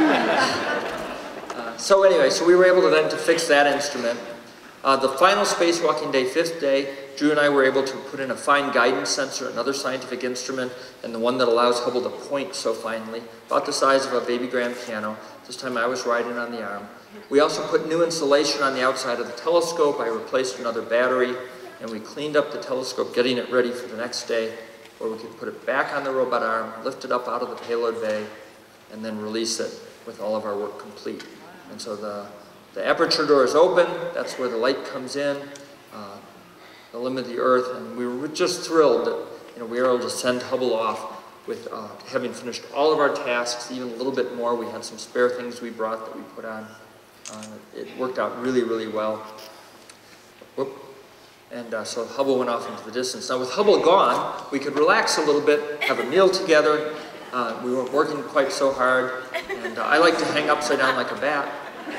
So anyway, so we were able to then fix that instrument. The final spacewalking day, 5th day, Drew and I were able to put in a fine guidance sensor, another scientific instrument, and the one that allows Hubble to point so finely, about the size of a baby grand piano. This time I was riding on the arm. We also put new insulation on the outside of the telescope. I replaced another battery, and we cleaned up the telescope, getting it ready for the next day, where we could put it back on the robot arm, lift it up out of the payload bay, and then release it with all of our work complete. And so the aperture door is open. That's where the light comes in, the limit of the Earth, and we were just thrilled that, you know, we were able to send Hubble off with having finished all of our tasks, even a little bit more. We had some spare things we brought that we put on. It worked out really, really well. Whoop. And so Hubble went off into the distance. Now with Hubble gone, we could relax a little bit, have a meal together. We weren't working quite so hard, and I like to hang upside down like a bat.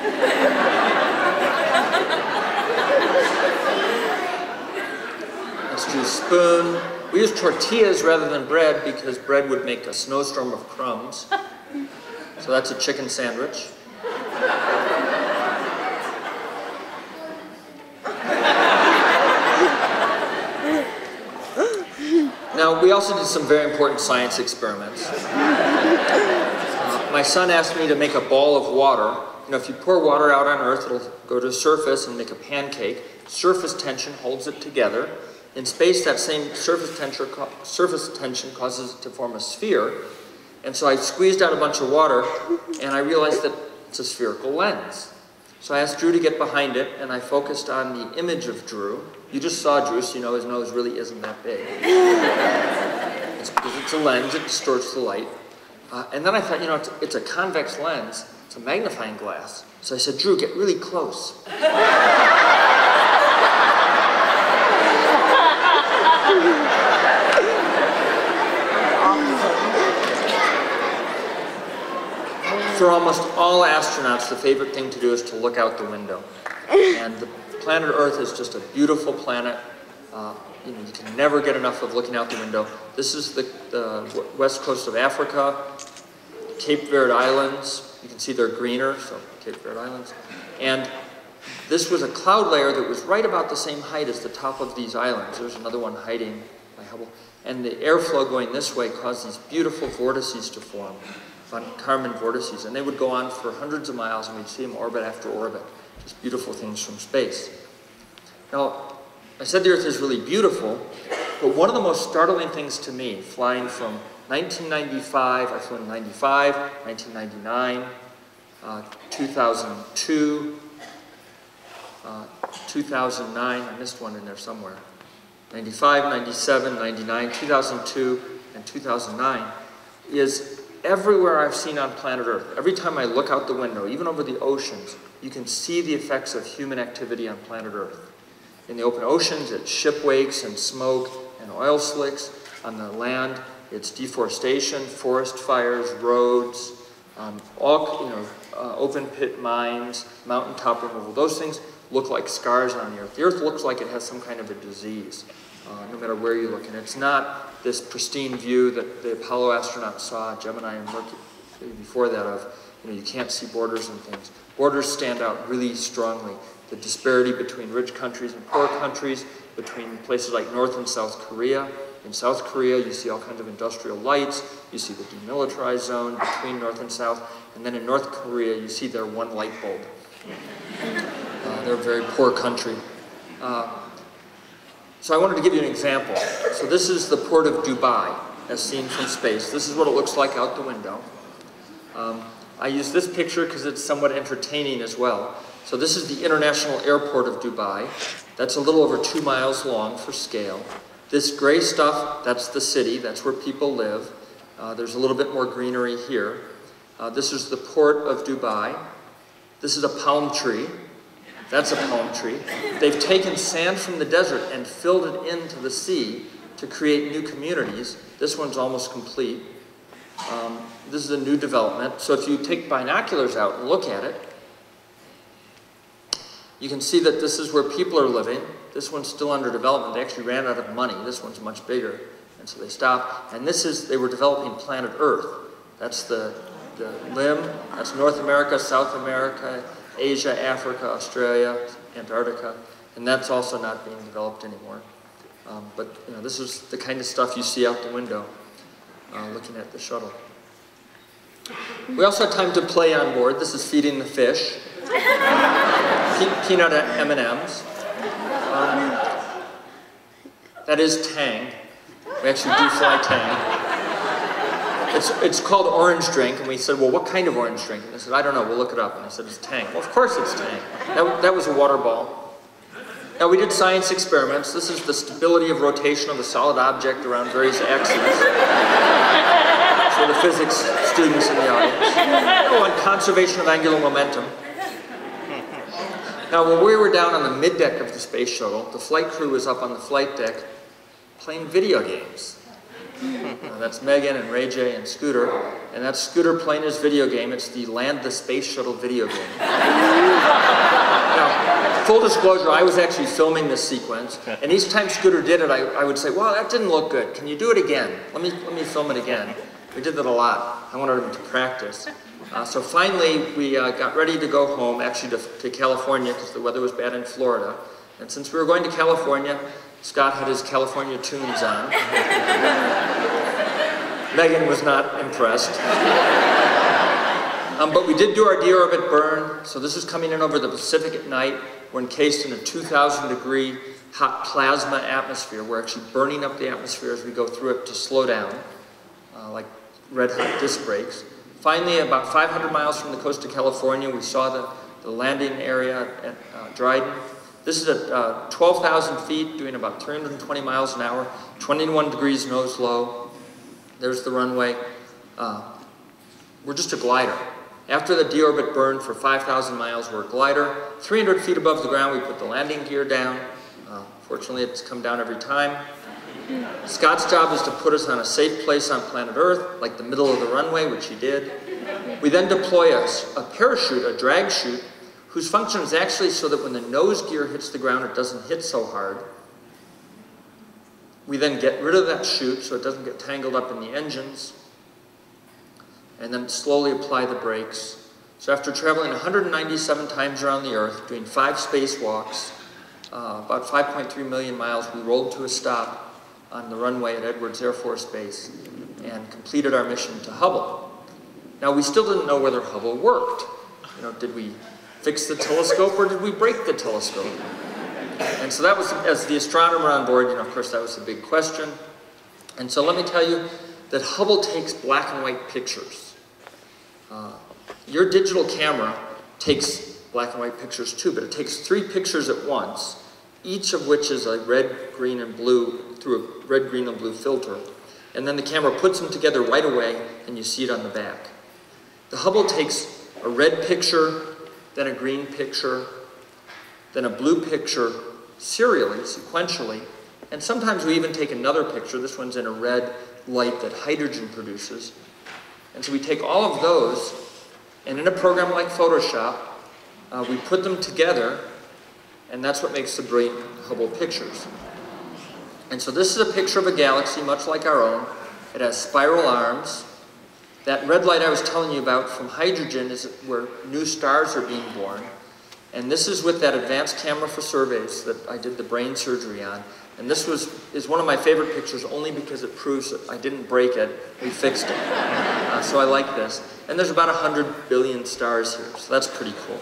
Let's do a spoon. We use tortillas rather than bread because bread would make a snowstorm of crumbs. So that's a chicken sandwich. Now, we also did some very important science experiments. My son asked me to make a ball of water. You know, if you pour water out on Earth, it'll go to the surface and make a pancake. Surface tension holds it together. In space, that same surface tension causes it to form a sphere. And so I squeezed out a bunch of water, and I realized that it's a spherical lens. So I asked Drew to get behind it, and I focused on the image of Drew. You just saw Drew, so you know his nose really isn't that big. It's because it's a lens, it distorts the light. And then I thought, you know, it's a convex lens, it's a magnifying glass. So I said, Drew, get really close. For almost all astronauts, the favorite thing to do is to look out the window. And the planet Earth is just a beautiful planet. You know, you can never get enough of looking out the window. This is the west coast of Africa, Cape Verde Islands. You can see they're greener, so Cape Verde Islands. And this was a cloud layer that was right about the same height as the top of these islands. There's another one hiding by Hubble. And the airflow going this way caused these beautiful vortices to form, von Karman vortices. And they would go on for hundreds of miles, and we'd see them orbit after orbit. Just beautiful things from space. Now, I said the Earth is really beautiful, but one of the most startling things to me, flying from 1995, I flew in 95, 1999, 2002, 2009, I missed one in there somewhere, 95, 97, 99, 2002, and 2009, is everywhere I've seen on planet Earth. Every time I look out the window, even over the oceans, you can see the effects of human activity on planet Earth. In the open oceans, it's ship wakes and smoke and oil slicks. On the land, it's deforestation, forest fires, roads, open pit mines, mountaintop removal. Those things look like scars on the Earth. The Earth looks like it has some kind of a disease. no matter where you look. And it's not this pristine view that the Apollo astronauts saw, Gemini and Mercury before that of, you can't see borders and things. Borders stand out really strongly. The disparity between rich countries and poor countries, between places like North and South Korea. In South Korea, you see all kinds of industrial lights. You see the demilitarized zone between North and South. And then in North Korea, you see their one light bulb. They're a very poor country. So I wanted to give you an example. So this is the port of Dubai, as seen from space. This is what it looks like out the window. I use this picture because it's somewhat entertaining as well. So this is the International Airport of Dubai. That's a little over 2 miles long for scale. This gray stuff, that's the city. That's where people live. There's a little bit more greenery here. This is the port of Dubai. This is a palm tree. That's a palm tree. They've taken sand from the desert and filled it into the sea to create new communities. This one's almost complete. This is a new development. So if you take binoculars out and look at it, you can see that this is where people are living. This one's still under development. They actually ran out of money. This one's much bigger, and so they stopped. And this is, they were developing planet Earth. That's the limb. That's North America, South America, Asia, Africa, Australia, Antarctica. And that's also not being developed anymore. But this is the kind of stuff you see out the window looking at the shuttle. We also had time to play on board. This is feeding the fish. Peanut M&Ms. That is Tang. We actually do fly Tang. It's called orange drink, and we said, well, what kind of orange drink? And they said, I don't know, we'll look it up. And I said, it's Tang. Well, of course it's Tang. That was a water ball. Now, we did science experiments. This is the stability of rotation of a solid object around various axes. For the physics students in the audience. And conservation of angular momentum. Now, when we were down on the mid-deck of the space shuttle, the flight crew was up on the flight deck playing video games. That's Megan and Ray J and Scooter, and that's Scooter playing his video game. It's the Land the Space Shuttle video game. Now, full disclosure, I was actually filming this sequence, and each time Scooter did it, I would say, well, that didn't look good. Can you do it again? Let me film it again. We did that a lot. I wanted him to practice. So finally, we got ready to go home, actually to California, because the weather was bad in Florida. And since we were going to California, Scott had his California tunes on. Megan was not impressed. But we did do our deorbit burn. So this is coming in over the Pacific at night. We're encased in a 2,000-degree hot plasma atmosphere. We're actually burning up the atmosphere as we go through it to slow down, like red-hot disc brakes. Finally, about 500 miles from the coast of California, we saw the landing area at Dryden. This is at 12,000 feet, doing about 320 miles an hour, 21 degrees nose low. There's the runway. We're just a glider. After the deorbit burn for 5,000 miles, we're a glider. 300 feet above the ground, we put the landing gear down. Fortunately, it's come down every time. Scott's job is to put us on a safe place on planet Earth, like the middle of the runway, which he did. We then deploy a parachute, a drag chute, whose function is actually so that when the nose gear hits the ground, it doesn't hit so hard. We then get rid of that chute so it doesn't get tangled up in the engines, and then slowly apply the brakes. So after traveling 197 times around the Earth, doing 5 spacewalks, about 5.3 million miles, we rolled to a stop on the runway at Edwards Air Force Base and completed our mission to Hubble. Now, we still didn't know whether Hubble worked. Did we fix the telescope or did we break the telescope? And so that was, as the astronomer on board, of course, that was the big question. And so let me tell you that Hubble takes black and white pictures. Your digital camera takes black and white pictures too, but it takes 3 pictures at once, each of which is a red, green, and blue, through a red, green, and blue filter. And then the camera puts them together right away, and you see it on the back. The Hubble takes a red picture, then a green picture, then a blue picture, serially, sequentially, and sometimes we even take another picture. This one's in a red light that hydrogen produces. And so we take all of those, and in a program like Photoshop, we put them together, and that's what makes the brilliant Hubble pictures. And so this is a picture of a galaxy much like our own. It has spiral arms. That red light I was telling you about from hydrogen is where new stars are being born. And this is with that advanced camera for surveys that I did the brain surgery on. And this is one of my favorite pictures only because it proves that I didn't break it, we fixed it. So I like this. And there's about 100 billion stars here, so that's pretty cool.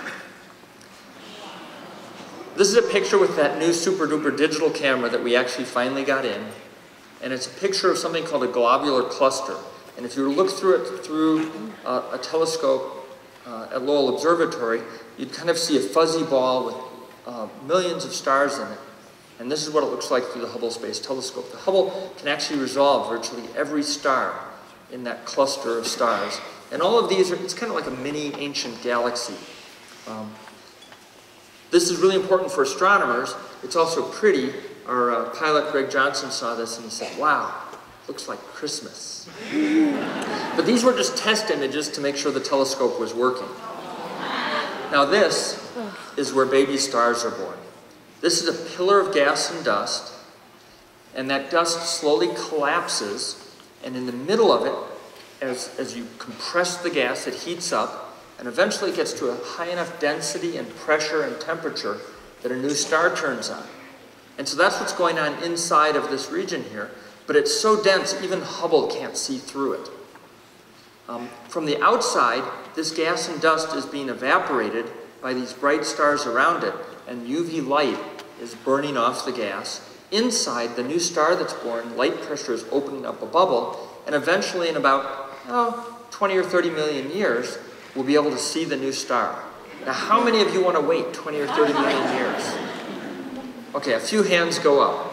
This is a picture with that new super duper digital camera that we actually finally got in. And it's a picture of something called a globular cluster. And if you were to look through it through a telescope at Lowell Observatory, you'd kind of see a fuzzy ball with millions of stars in it. And this is what it looks like through the Hubble Space Telescope. The Hubble can actually resolve virtually every star in that cluster of stars. And all of these it's kind of like a mini ancient galaxy. This is really important for astronomers. It's also pretty. Our pilot, Greg Johnson, saw this and he said, wow, looks like Christmas. But these were just test images to make sure the telescope was working. Now this is where baby stars are born. This is a pillar of gas and dust, and that dust slowly collapses, and in the middle of it, as you compress the gas, it heats up, and eventually it gets to a high enough density and pressure and temperature that a new star turns on. And so that's what's going on inside of this region here, but it's so dense even Hubble can't see through it. From the outside, this gas and dust is being evaporated by these bright stars around it, and UV light is burning off the gas. Inside, the new star that's born, light pressure is opening up a bubble, and eventually in about 20 or 30 million years, we'll be able to see the new star. Now, how many of you want to wait 20 or 30 million years? Okay, a few hands go up.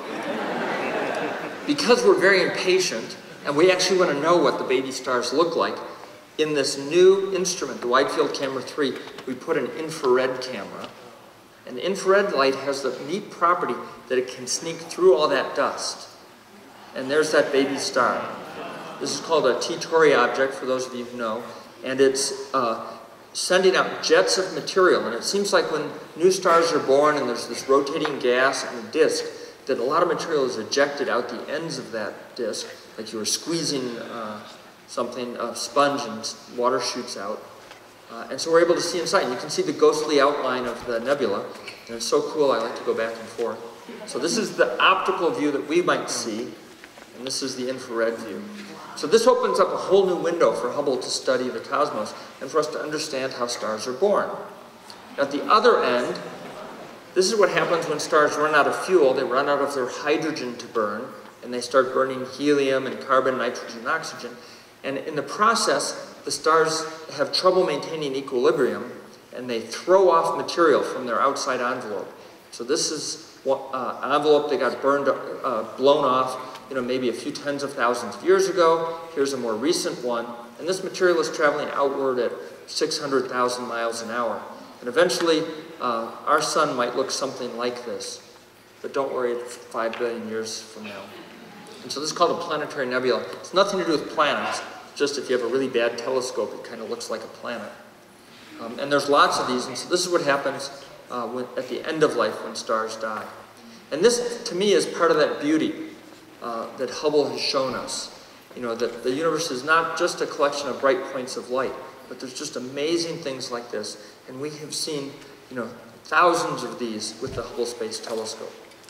Because we're very impatient, and we actually want to know what the baby stars look like, in this new instrument, the Wide Field Camera 3, we put an infrared camera. And the infrared light has the neat property that it can sneak through all that dust. And there's that baby star. This is called a T-Tauri object, for those of you who know. And it's sending out jets of material. And it seems like when new stars are born and there's this rotating gas and a disk, that a lot of material is ejected out the ends of that disk, like you were squeezing something, a sponge, and water shoots out. And so we're able to see inside. And you can see the ghostly outline of the nebula. And it's so cool, I like to go back and forth. So this is the optical view that we might see, and this is the infrared view. So this opens up a whole new window for Hubble to study the cosmos and for us to understand how stars are born. At the other end, this is what happens when stars run out of fuel. They run out of their hydrogen to burn, and they start burning helium and carbon, nitrogen, and oxygen. And in the process, the stars have trouble maintaining equilibrium, and they throw off material from their outside envelope. So this is an envelope that got blown off, maybe a few tens of thousands of years ago. Here's a more recent one, and this material is traveling outward at 600,000 miles an hour. And eventually, our sun might look something like this. But don't worry, it's 5 billion years from now. And so this is called a planetary nebula. It's nothing to do with planets. Just if you have a really bad telescope, it kind of looks like a planet. And there's lots of these, and so this is what happens at the end of life when stars die. And this, to me, is part of that beauty that Hubble has shown us. That the universe is not just a collection of bright points of light, but there's just amazing things like this. And we have seen, thousands of these with the Hubble Space Telescope.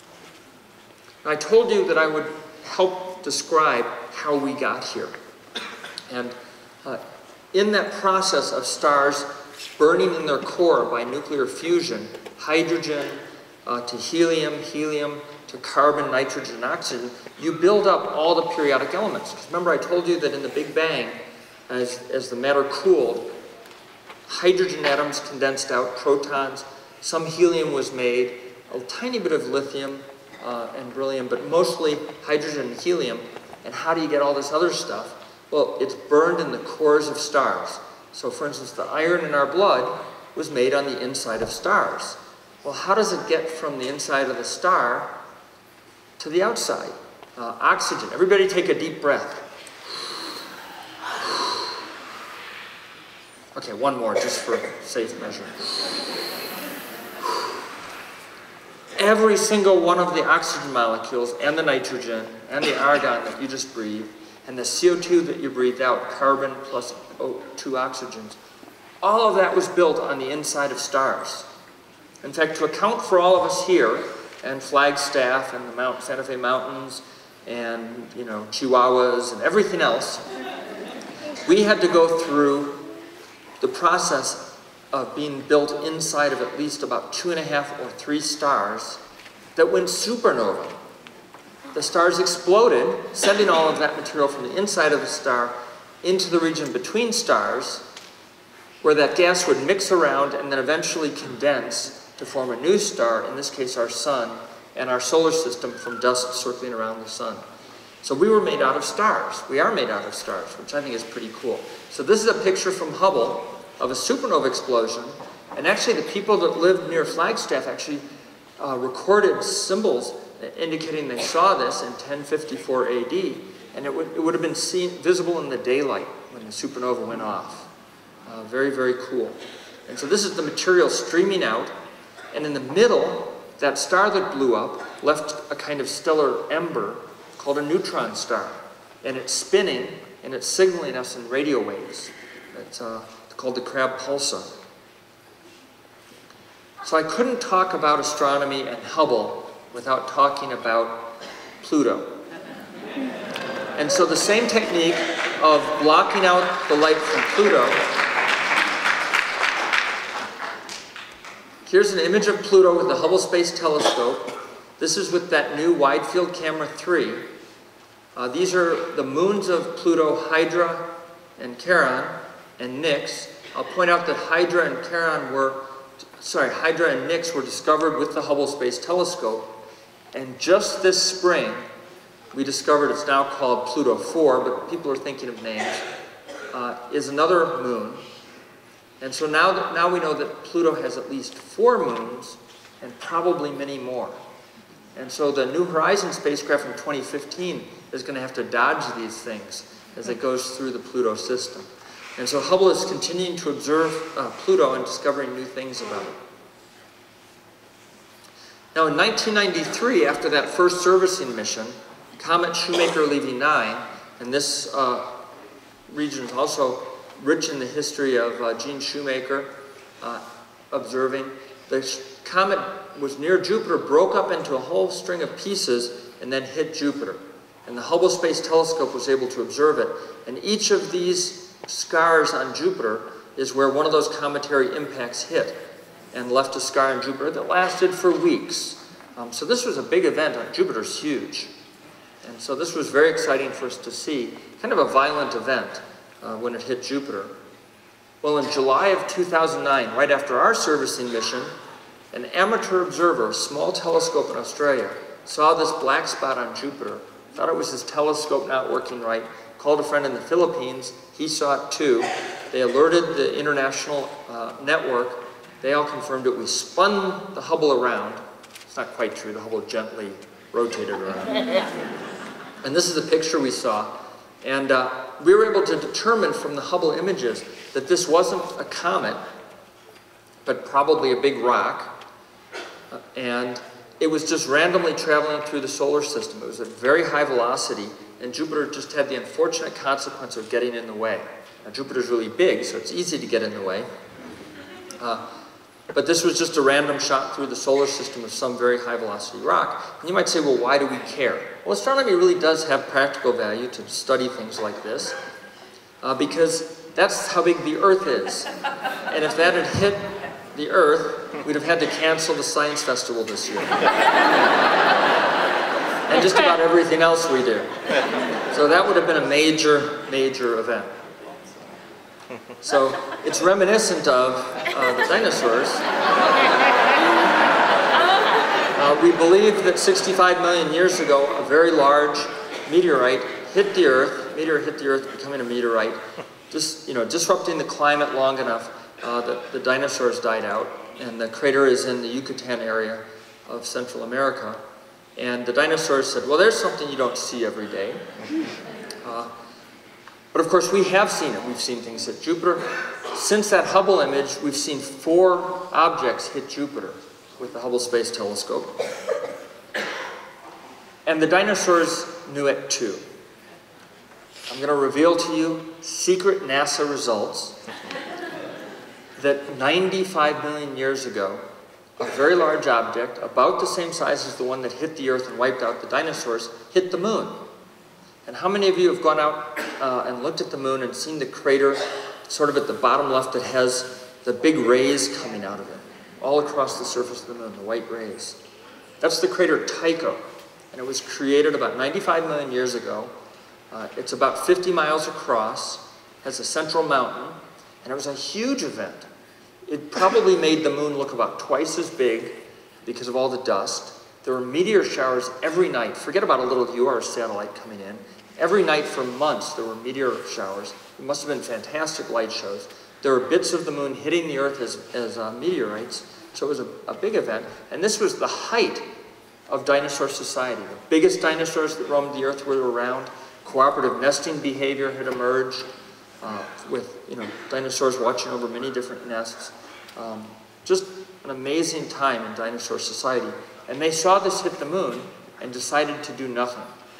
And I told you that I would help describe how we got here. And in that process of stars burning in their core by nuclear fusion, hydrogen to helium, helium to carbon, nitrogen, and oxygen, you build up all the periodic elements. Because remember, I told you that in the Big Bang, as the matter cooled, hydrogen atoms condensed out, protons, some helium was made, a tiny bit of lithium and beryllium, but mostly hydrogen and helium. And how do you get all this other stuff? Well, it's burned in the cores of stars. So for instance, the iron in our blood was made on the inside of stars. Well, how does it get from the inside of the star to the outside? Oxygen. Everybody take a deep breath. Okay, one more, just for safe measure. every single one of the oxygen molecules and the nitrogen and the argon that you just breathed and the CO2 that you breathed out, carbon plus two oxygens, all of that was built on the inside of stars. In fact, to account for all of us here, and Flagstaff and the Santa Fe Mountains and, you know, Chihuahuas and everything else, we had to go through the process of being built inside of at least about 2.5 or 3 stars that went supernova. The stars exploded, sending all of that material from the inside of the star into the region between stars, where that gas would mix around and then eventually condense to form a new star, in this case our sun, and our solar system from dust circling around the sun. So we were made out of stars. We are made out of stars, which I think is pretty cool. So this is a picture from Hubble of a supernova explosion, and actually the people that lived near Flagstaff actually recorded symbols indicating they saw this in 1054 AD, and it would have been visible in the daylight when the supernova went off. Very, very cool. And so this is the material streaming out, and in the middle, that star that blew up left a kind of stellar ember called a neutron star, and it's spinning and it's signaling us in radio waves. It's called the Crab pulsar. So I couldn't talk about astronomy and Hubble without talking about Pluto. And so the same technique of blocking out the light from Pluto. Here's an image of Pluto with the Hubble Space Telescope. This is with that new Wide Field Camera 3. These are the moons of Pluto, Hydra and Charon and Nix. I'll point out that Hydra and Nix were discovered with the Hubble Space Telescope. And just this spring, we discovered, it's now called Pluto 4, but people are thinking of names, is another moon. And so now we know that Pluto has at least 4 moons and probably many more. And so the New Horizons spacecraft from 2015 is going to have to dodge these things as it goes through the Pluto system. And so Hubble is continuing to observe Pluto and discovering new things about it. Now in 1993, after that first servicing mission, Comet Shoemaker-Levy 9, and this region is also rich in the history of Gene Shoemaker observing. The comet was near Jupiter, broke up into a whole string of pieces, and then hit Jupiter. And the Hubble Space Telescope was able to observe it. And each of these scars on Jupiter is where one of those cometary impacts hit and left a scar on Jupiter that lasted for weeks. So this was a big event. Jupiter's huge. And so this was very exciting for us to see, kind of a violent event when it hit Jupiter. Well, in July of 2009, right after our servicing mission, an amateur observer, a small telescope in Australia, saw this black spot on Jupiter, thought it was his telescope not working right, called a friend in the Philippines, he saw it too. They alerted the international network. They all confirmed it. We spun the Hubble around. It's not quite true, the Hubble gently rotated around. And this is a picture we saw. And we were able to determine from the Hubble images that this wasn't a comet, but probably a big rock. And it was just randomly traveling through the solar system. It was at very high velocity, and Jupiter just had the unfortunate consequence of getting in the way. Now, Jupiter's really big, so it's easy to get in the way. But this was just a random shot through the solar system of some very high velocity rock. And you might say, well, why do we care? Well, astronomy really does have practical value to study things like this, because that's how big the Earth is. And if that had hit the Earth, we'd have had to cancel the Science Festival this year. And just about everything else we do. So that would have been a major, major event. So it's reminiscent of the dinosaurs. We believe that 65 million years ago, a very large meteorite hit the Earth. Meteor hit the Earth, becoming a meteorite, just disrupting the climate long enough that the dinosaurs died out. And the crater is in the Yucatan area of Central America. And the dinosaurs said, well, there's something you don't see every day. But of course, we have seen it. We've seen things hit Jupiter. Since that Hubble image, we've seen 4 objects hit Jupiter. with the Hubble Space Telescope. And the dinosaurs knew it too. I'm going to reveal to you secret NASA results that 95 million years ago, a very large object, about the same size as the one that hit the Earth and wiped out the dinosaurs, hit the moon. And how many of you have gone out and looked at the moon and seen the crater sort of at the bottom left that has the big rays coming out of it, all across the surface of the moon, the white rays? That's the crater Tycho, and it was created about 95 million years ago. It's about 50 miles across, has a central mountain, and it was a huge event. It probably made the moon look about twice as big because of all the dust. There were meteor showers every night. Forget about a little UR satellite coming in. Every night for months there were meteor showers. It must have been fantastic light shows. There were bits of the moon hitting the Earth as meteorites, so it was a big event. And this was the height of dinosaur society. The biggest dinosaurs that roamed the Earth were around. Cooperative nesting behavior had emerged with dinosaurs watching over many different nests. Just an amazing time in dinosaur society. And they saw this hit the moon and decided to do nothing.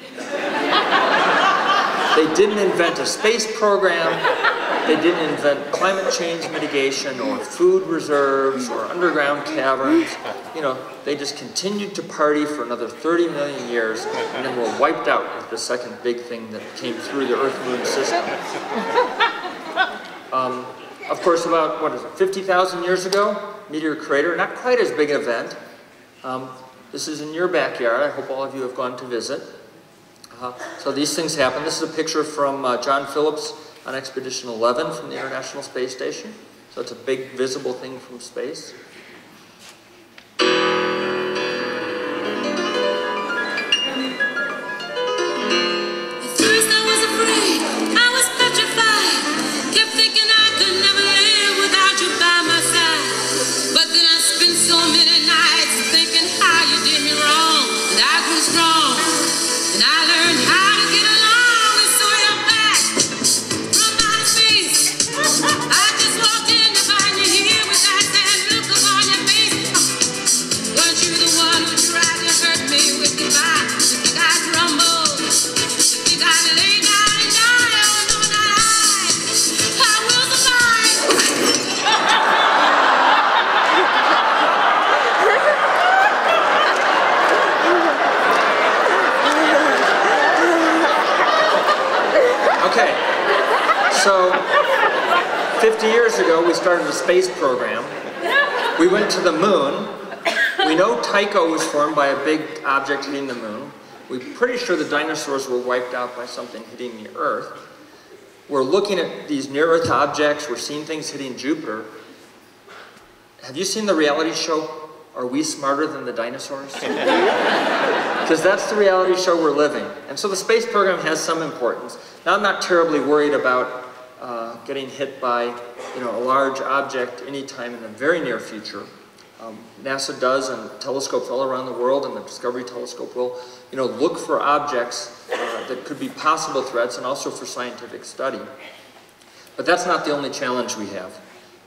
They didn't invent a space program. They didn't invent climate change mitigation or food reserves or underground caverns. They just continued to party for another 30 million years and then were wiped out with the second big thing that came through the Earth-Moon system. Of course, about, 50,000 years ago, meteor crater, not quite as big an event. This is in your backyard. I hope all of you have gone to visit. So these things happen. This is a picture from John Phillips on Expedition 11 from the International Space Station. So it's a big visible thing from space. So, 50 years ago, we started a space program. We went to the moon. We know Tycho was formed by a big object hitting the moon. We're pretty sure the dinosaurs were wiped out by something hitting the Earth. We're looking at these near-Earth objects. We're seeing things hitting Jupiter. Have you seen the reality show, Are We Smarter Than the Dinosaurs? Because that's the reality show we're living. And so the space program has some importance. Now, I'm not terribly worried about getting hit by a large object anytime in the very near future. NASA does, and telescopes all around the world, and the Discovery Telescope will, look for objects that could be possible threats, and also for scientific study. But that's not the only challenge we have.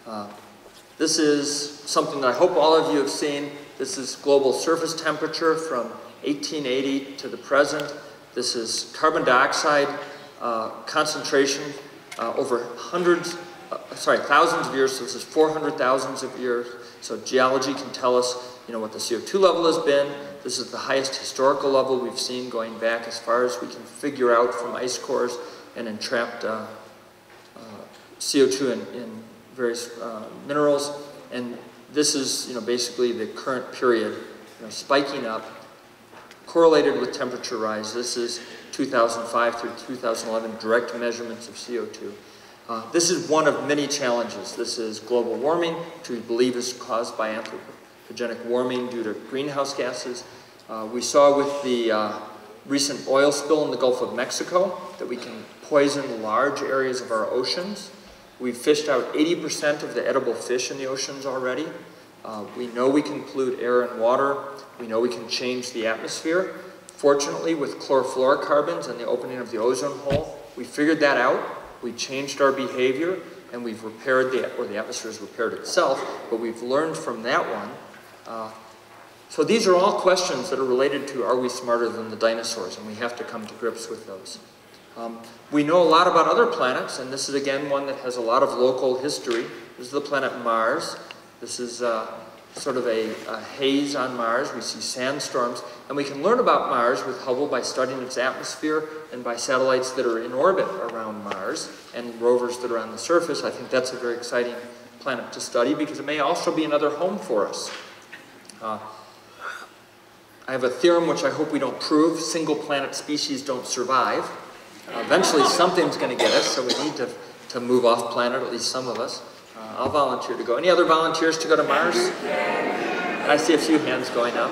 This is something that I hope all of you have seen. This is global surface temperature from 1880 to the present. This is carbon dioxide concentration over thousands of years. So this is 400,000 of years. So geology can tell us, what the CO2 level has been. This is the highest historical level we've seen going back as far as we can figure out from ice cores and entrapped CO2 in various minerals. And this is, basically the current period, spiking up, correlated with temperature rise. This is 2005 through 2011 direct measurements of CO2. This is one of many challenges. This is global warming, which we believe is caused by anthropogenic warming due to greenhouse gases. We saw with the recent oil spill in the Gulf of Mexico that we can poison large areas of our oceans. We've fished out 80% of the edible fish in the oceans already. We know we can pollute air and water. We know we can change the atmosphere. Fortunately, with chlorofluorocarbons and the opening of the ozone hole, we figured that out. We changed our behavior, and we've repaired the atmosphere has repaired itself, but we've learned from that one So these are all questions that are related to, are we smarter than the dinosaurs? And we have to come to grips with those. We know a lot about other planets, and this is again one that has a lot of local history. This is the planet Mars. This is sort of a haze on Mars. We see sandstorms, and we can learn about Mars with Hubble by studying its atmosphere and by satellites that are in orbit around Mars and rovers that are on the surface. I think that's a very exciting planet to study because it may also be another home for us. I have a theorem which I hope we don't prove. Single planet species don't survive. Eventually something's going to get us, so we need to move off planet, at least some of us. I'll volunteer to go. Any other volunteers to go to Mars? And I see a few hands going up.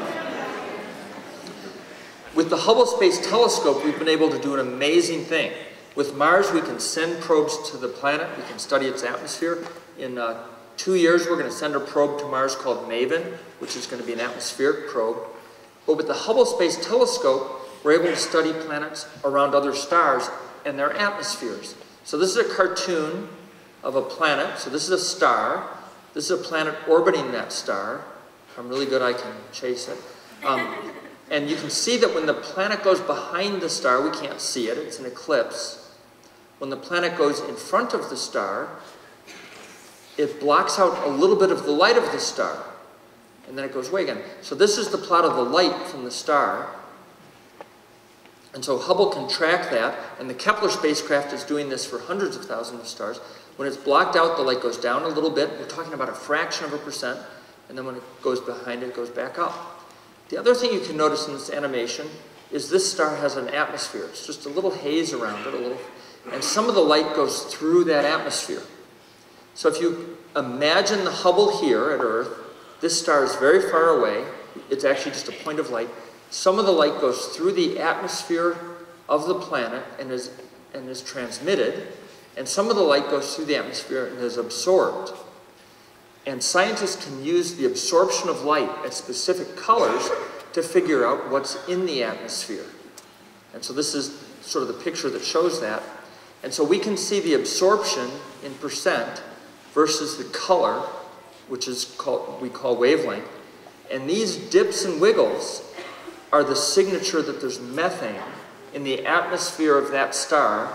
With the Hubble Space Telescope, we've been able to do an amazing thing. With Mars, we can send probes to the planet. We can study its atmosphere. In 2 years, we're going to send a probe to Mars called MAVEN, which is going to be an atmospheric probe. But with the Hubble Space Telescope, we're able to study planets around other stars and their atmospheres. So this is a cartoon of a planet. So this is a star. This is a planet orbiting that star. If I'm really good, I can chase it. And you can see that when the planet goes behind the star, we can't see it. It's an eclipse. When the planet goes in front of the star, it blocks out a little bit of the light of the star. And then it goes away again. So this is the plot of the light from the star. And so Hubble can track that, and the Kepler spacecraft is doing this for hundreds of thousands of stars. When it's blocked out, the light goes down a little bit. We're talking about a fraction of a percent. And then when it goes behind it, it goes back up. The other thing you can notice in this animation is this star has an atmosphere. It's just a little haze around it, and some of the light goes through that atmosphere. So if you imagine the Hubble here at Earth, this star is very far away. It's actually just a point of light. Some of the light goes through the atmosphere of the planet and is transmitted, and some of the light goes through the atmosphere and is absorbed. And scientists can use the absorption of light at specific colors to figure out what's in the atmosphere. And so this is sort of the picture that shows that. And so we can see the absorption in percent versus the color, which is we call wavelength. And these dips and wiggles are the signature that there's methane in the atmosphere of that star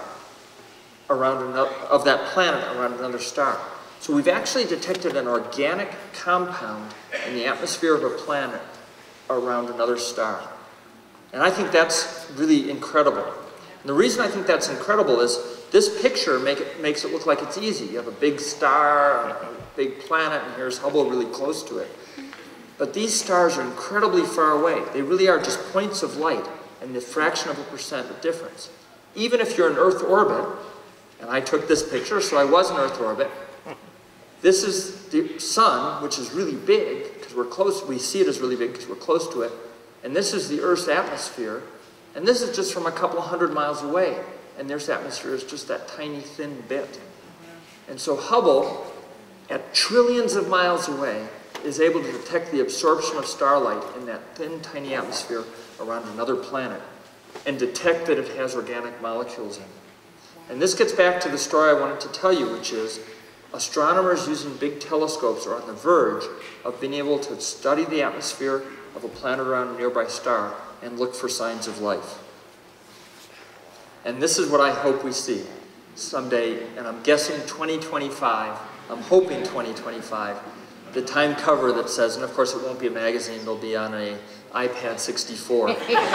of that planet around another star. So we've actually detected an organic compound in the atmosphere of a planet around another star. And I think that's really incredible. And the reason I think that's incredible is this picture makes it look like it's easy. You have a big star, a big planet, and here's Hubble really close to it. But these stars are incredibly far away. They really are just points of light and the fraction of a percent of difference. Even if you're in Earth orbit, and I took this picture, so I was in Earth orbit, this is the sun, which is really big, because we're close, we see it as really big because we're close to it, and this is the Earth's atmosphere, and this is just from a couple hundred miles away, and their atmosphere is just that tiny thin bit. And so Hubble, at trillions of miles away, is able to detect the absorption of starlight in that thin, tiny atmosphere around another planet, and detect that it has organic molecules in it. And this gets back to the story I wanted to tell you, which is astronomers using big telescopes are on the verge of being able to study the atmosphere of a planet around a nearby star and look for signs of life. And this is what I hope we see someday, and I'm guessing 2025, I'm hoping 2025, the time cover that says, and of course it won't be a magazine, it'll be on an iPad 64.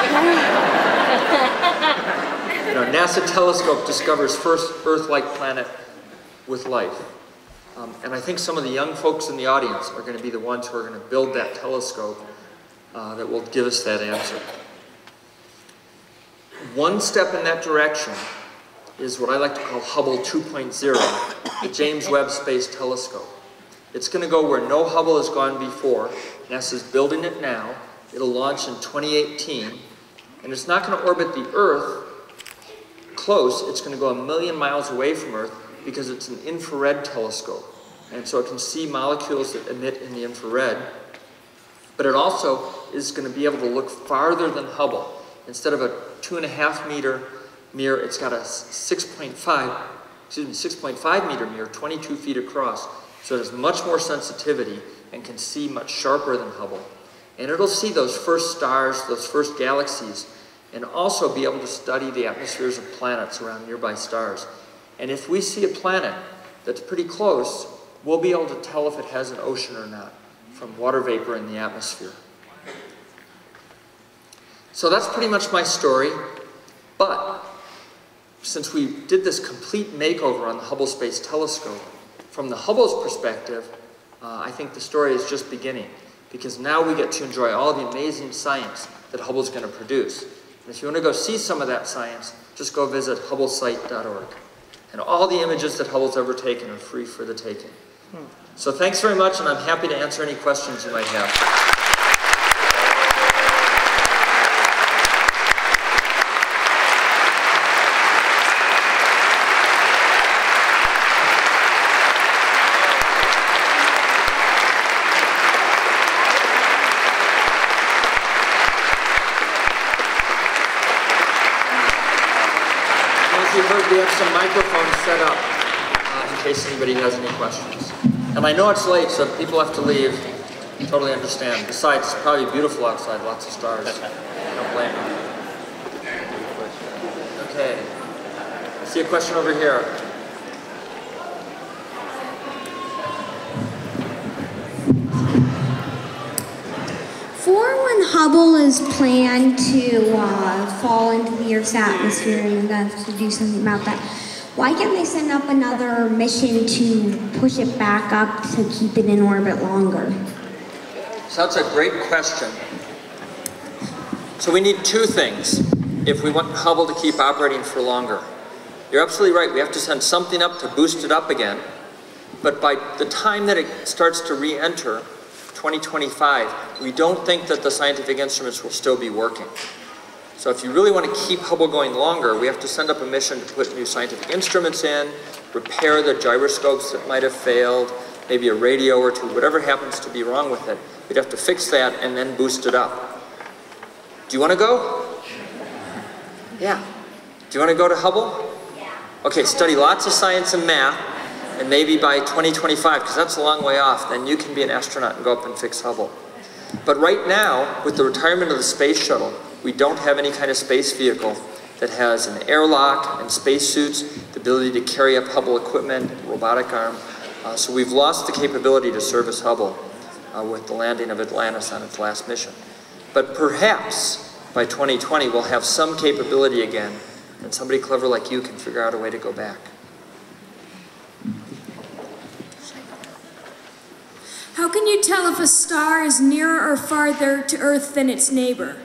NASA telescope discovers first Earth-like planet with life. And I think some of the young folks in the audience are going to be the ones who are going to build that telescope that will give us that answer. One step in that direction is what I like to call Hubble 2.0, the James Webb Space Telescope. It's going to go where no Hubble has gone before. NASA's building it now. It'll launch in 2018. And it's not going to orbit the Earth close. It's going to go 1 million miles away from Earth because it's an infrared telescope. And so it can see molecules that emit in the infrared. But it also is going to be able to look farther than Hubble. Instead of a 2.5 meter mirror, it's got a 6.5 meter mirror, 22 feet across. So it has much more sensitivity and can see much sharper than Hubble. And it'll see those first stars, those first galaxies, and also be able to study the atmospheres of planets around nearby stars. And if we see a planet that's pretty close, we'll be able to tell if it has an ocean or not from water vapor in the atmosphere. So that's pretty much my story, but since we did this complete makeover on the Hubble Space Telescope, from the Hubble's perspective, I think the story is just beginning, because now we get to enjoy all the amazing science that Hubble's going to produce. And if you want to go see some of that science, just go visit hubblesite.org. And all the images that Hubble's ever taken are free for the taking. So thanks very much, and I'm happy to answer any questions you might have. You heard we have some microphones set up in case anybody has any questions. And I know it's late, so if people have to leave, I totally understand. Besides, it's probably beautiful outside, lots of stars. Don't blame them. Okay. I see a question over here. For when Hubble is planned to fall into the Earth's atmosphere and they have to do something about that, why can't they send up another mission to push it back up to keep it in orbit longer? So that's a great question. So we need two things if we want Hubble to keep operating for longer. You're absolutely right. We have to send something up to boost it up again. But by the time that it starts to re-enter, 2025, we don't think that the scientific instruments will still be working. So if you really want to keep Hubble going longer, we have to send up a mission to put new scientific instruments in, repair the gyroscopes that might have failed, maybe a radio or two, whatever happens to be wrong with it. We'd have to fix that and then boost it up. Do you want to go? Yeah. Do you want to go to Hubble? Yeah. Okay, study lots of science and math, and maybe by 2025, because that's a long way off, then you can be an astronaut and go up and fix Hubble. But right now, with the retirement of the space shuttle, we don't have any kind of space vehicle that has an airlock and spacesuits, the ability to carry up Hubble equipment, robotic arm. So we've lost the capability to service Hubble with the landing of Atlantis on its last mission. But perhaps by 2020, we'll have some capability again, and somebody clever like you can figure out a way to go back. How can you tell if a star is nearer or farther to Earth than its neighbor?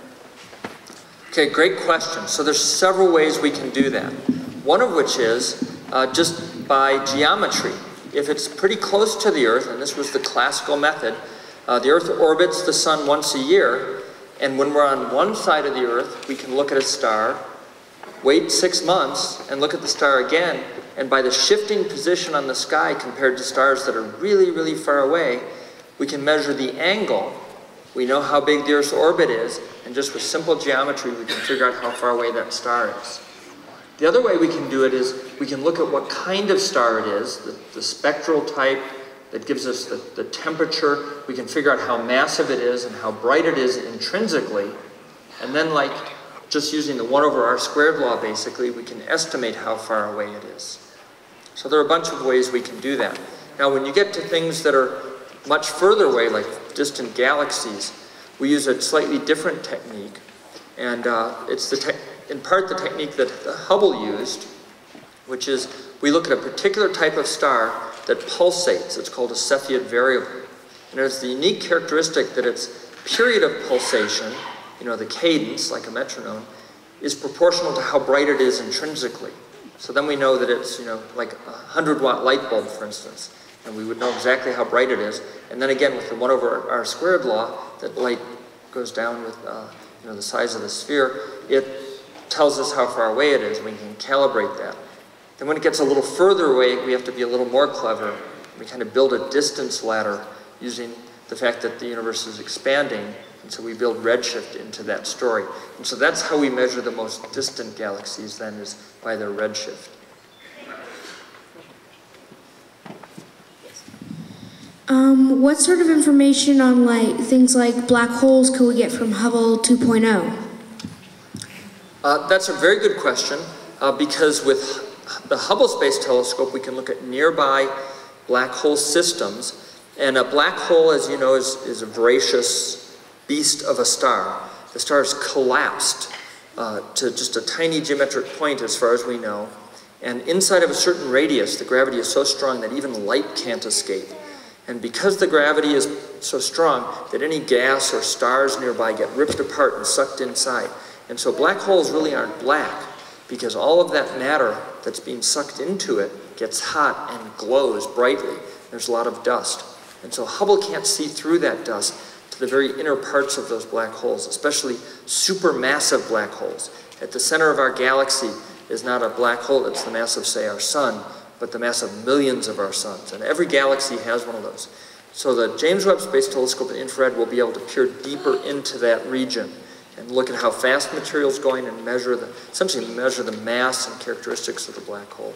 Okay, great question. So there's several ways we can do that. One of which is just by geometry. If it's pretty close to the Earth, and this was the classical method, the Earth orbits the Sun once a year, and when we're on one side of the Earth, we can look at a star, wait 6 months, and look at the star again, and by the shifting position on the sky compared to stars that are really, really far away, we can measure the angle. We know how big the Earth's orbit is, and just with simple geometry, we can figure out how far away that star is. The other way we can do it is we can look at what kind of star it is, the spectral type that gives us the temperature. We can figure out how massive it is and how bright it is intrinsically. And then, like just using the 1/r² law, basically, we can estimate how far away it is. So there are a bunch of ways we can do that. Now, when you get to things that are much further away, like distant galaxies, we use a slightly different technique. And it's in part the technique that Hubble used, which is we look at a particular type of star that pulsates. It's called a Cepheid variable. And it has the unique characteristic that its period of pulsation, you know, the cadence, like a metronome, is proportional to how bright it is intrinsically. So then we know that it's, you know, like a 100-watt light bulb, for instance. And we would know exactly how bright it is. And then again, with the 1/r² law, that light goes down with you know, the size of the sphere. It tells us how far away it is. We can calibrate that. Then when it gets a little further away, we have to be a little more clever. We kind of build a distance ladder using the fact that the universe is expanding. And so we build redshift into that story. And so that's how we measure the most distant galaxies then, is by their redshift. What sort of information on things like black holes could we get from Hubble 2.0? That's a very good question, because with the Hubble Space Telescope we can look at nearby black hole systems, and a black hole, as you know, is a voracious beast of a star. The star is collapsed to just a tiny geometric point as far as we know, and inside of a certain radius the gravity is so strong that even light can't escape. And because the gravity is so strong that any gas or stars nearby get ripped apart and sucked inside. And so black holes really aren't black, because all of that matter that's being sucked into it gets hot and glows brightly. There's a lot of dust. And so Hubble can't see through that dust to the very inner parts of those black holes, especially supermassive black holes. At the center of our galaxy is not a black hole that's the mass of, say, our sun, but the mass of millions of our suns. And every galaxy has one of those. So the James Webb Space Telescope in infrared will be able to peer deeper into that region and look at how fast material is going and essentially measure the mass and characteristics of the black hole.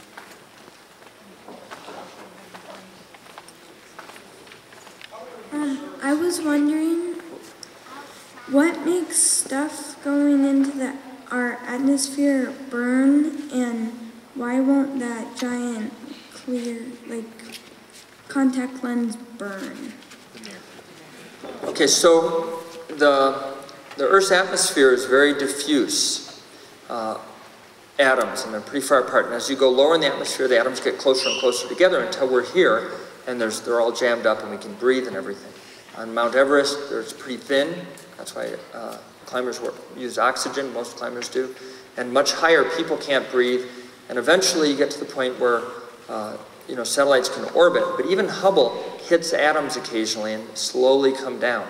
I was wondering, what makes stuff going into our atmosphere burn, and why won't that giant clear, contact lens burn? Okay, so the Earth's atmosphere is very diffuse atoms, and they're pretty far apart. And as you go lower in the atmosphere, the atoms get closer and closer together until we're here, and they're all jammed up and we can breathe and everything. On Mount Everest, it's pretty thin. That's why climbers use oxygen, most climbers do. And much higher, people can't breathe. And eventually you get to the point where satellites can orbit. But even Hubble hits atoms occasionally and slowly come down.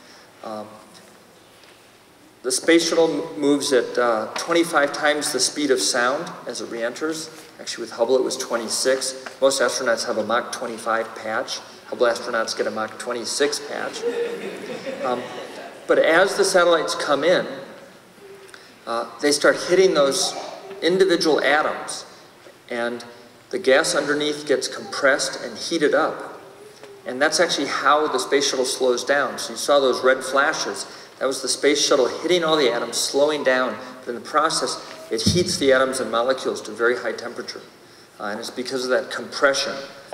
The space shuttle moves at 25 times the speed of sound as it re-enters. Actually, with Hubble, it was 26. Most astronauts have a Mach 25 patch. Hubble astronauts get a Mach 26 patch. But as the satellites come in, they start hitting those individual atoms, and the gas underneath gets compressed and heated up. And that's actually how the space shuttle slows down. So you saw those red flashes. That was the space shuttle hitting all the atoms, slowing down. But in the process, it heats the atoms and molecules to very high temperature. And it's because of that compression.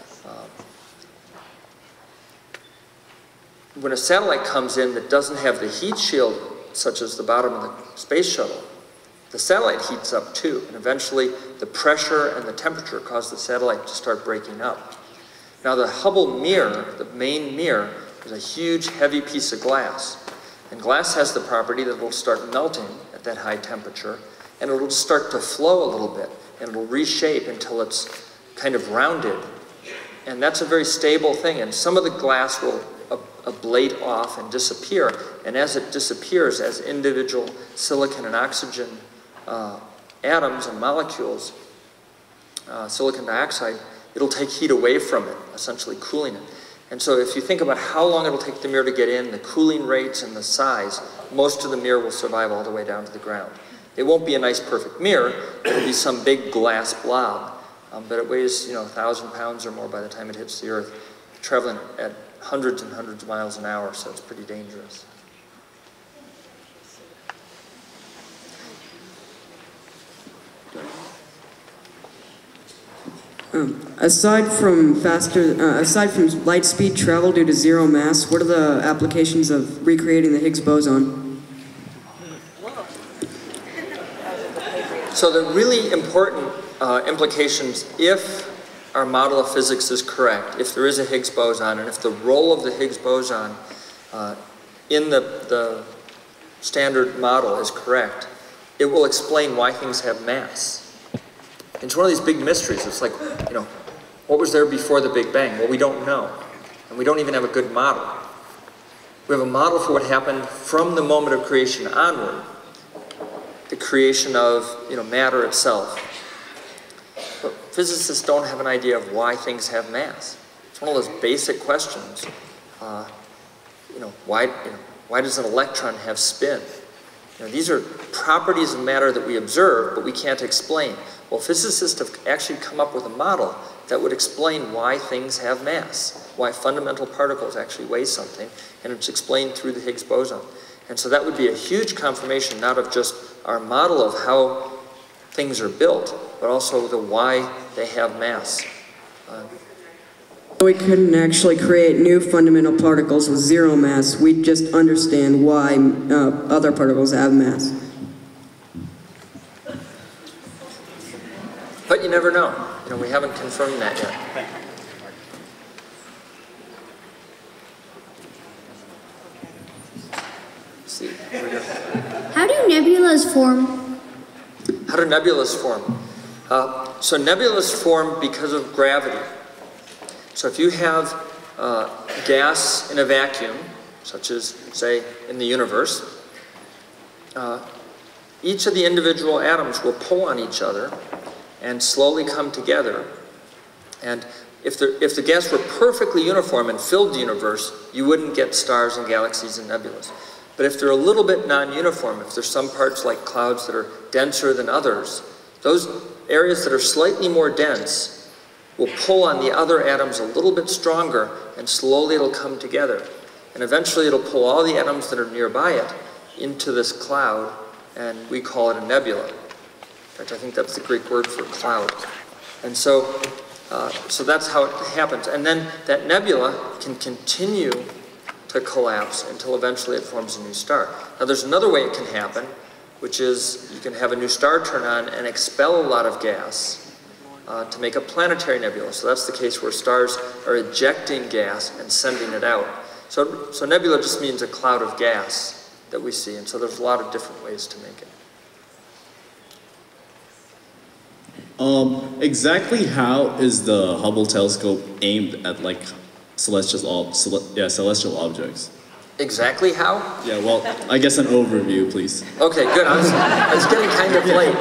When a satellite comes in that doesn't have the heat shield, such as the bottom of the space shuttle, the satellite heats up too. And eventually, the pressure and the temperature cause the satellite to start breaking up. Now, the Hubble mirror, the main mirror, is a huge, heavy piece of glass. And glass has the property that it will start melting at that high temperature, and it will start to flow a little bit, and it will reshape until it's kind of rounded. And that's a very stable thing, and some of the glass will ablate off and disappear, and as it disappears, as individual silicon and oxygen atoms and molecules, silicon dioxide, it'll take heat away from it, essentially cooling it. And so if you think about how long it'll take the mirror to get in, the cooling rates and the size, most of the mirror will survive all the way down to the ground. It won't be a nice perfect mirror, it'll be some big glass blob, but it weighs 1,000 pounds or more by the time it hits the Earth, traveling at hundreds and hundreds of miles an hour, so it's pretty dangerous. Aside from light speed travel due to zero mass, what are the applications of recreating the Higgs boson? So the really important implications, if our model of physics is correct, if there is a Higgs boson, and if the role of the Higgs boson in the standard model is correct, it will explain why things have mass. It's one of these big mysteries. It's like, what was there before the Big Bang? Well, we don't know. And we don't even have a good model. We have a model for what happened from the moment of creation onward, the creation of matter itself. But physicists don't have an idea of why things have mass. It's one of those basic questions. Why does an electron have spin? These are properties of matter that we observe, but we can't explain. Well, physicists have actually come up with a model that would explain why things have mass, why fundamental particles actually weigh something, and it's explained through the Higgs boson. And so that would be a huge confirmation, not of just our model of how things are built, but also the why they have mass. We couldn't actually create new fundamental particles with zero mass. We'd just understand why other particles have mass. But you never know. You know, we haven't confirmed that yet. Let's see. How do nebulas form? How do nebulas form? So nebulas form because of gravity. So if you have gas in a vacuum, such as, say, in the universe, each of the individual atoms will pull on each other and slowly come together. And if the gas were perfectly uniform and filled the universe, you wouldn't get stars and galaxies and nebulas. But if they're a little bit non-uniform, if there's some parts like clouds that are denser than others, those areas that are slightly more dense will pull on the other atoms a little bit stronger, and slowly it'll come together. And eventually it'll pull all the atoms that are nearby it into this cloud, and we call it a nebula. In fact, I think that's the Greek word for cloud. And so, so that's how it happens. And then that nebula can continue to collapse until eventually it forms a new star. Now there's another way it can happen, which is you can have a new star turn on and expel a lot of gas to make a planetary nebula. So that's the case where stars are ejecting gas and sending it out. So nebula just means a cloud of gas that we see, and so there's a lot of different ways to make it. Exactly how is the Hubble telescope aimed at like celestial objects? Exactly how? Yeah, well, I guess an overview, please. Okay, good. I was getting kind of late.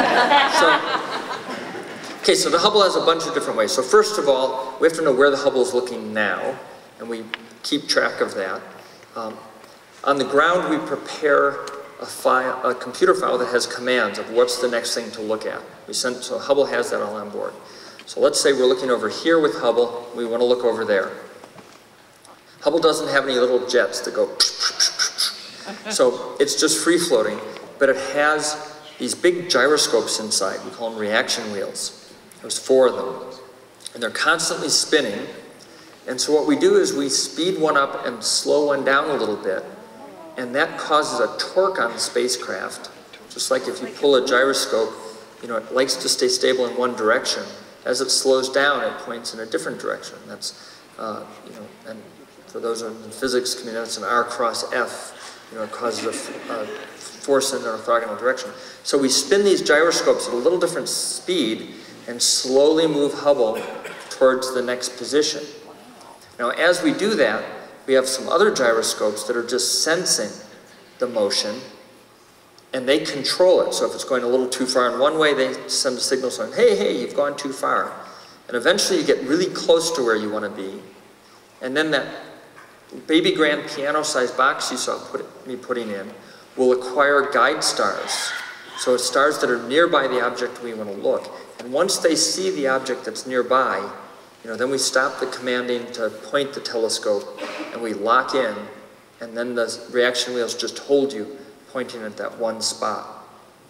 So the Hubble has a bunch of different ways. So first of all, we have to know where the Hubble is looking now, and we keep track of that. On the ground, we prepare a computer file that has commands of what's the next thing to look at. So Hubble has that all on board. So let's say we're looking over here with Hubble, we want to look over there. Hubble doesn't have any little jets that go so it's just free floating, but it has these big gyroscopes inside. We call them reaction wheels. There's 4 of them, and they're constantly spinning. And so what we do is we speed one up and slow one down a little bit, and that causes a torque on the spacecraft. Just like if you pull a gyroscope, you know, it likes to stay stable in one direction. As it slows down, it points in a different direction. That's, you know, and for those in the physics community, that's an R cross F. You know, it causes a force in an orthogonal direction. So we spin these gyroscopes at a little different speed and slowly move Hubble towards the next position. Now, as we do that, we have some other gyroscopes that are just sensing the motion, and they control it. So if it's going a little too far in one way, they send a signal saying, hey, hey, you've gone too far. And eventually you get really close to where you want to be. And then that baby grand piano-sized box you saw me putting in will acquire guide stars. So it's stars that are nearby the object we want to look. And once they see the object that's nearby, you know, then we stop the commanding to point the telescope, and we lock in, and then the reaction wheels just hold you pointing at that one spot.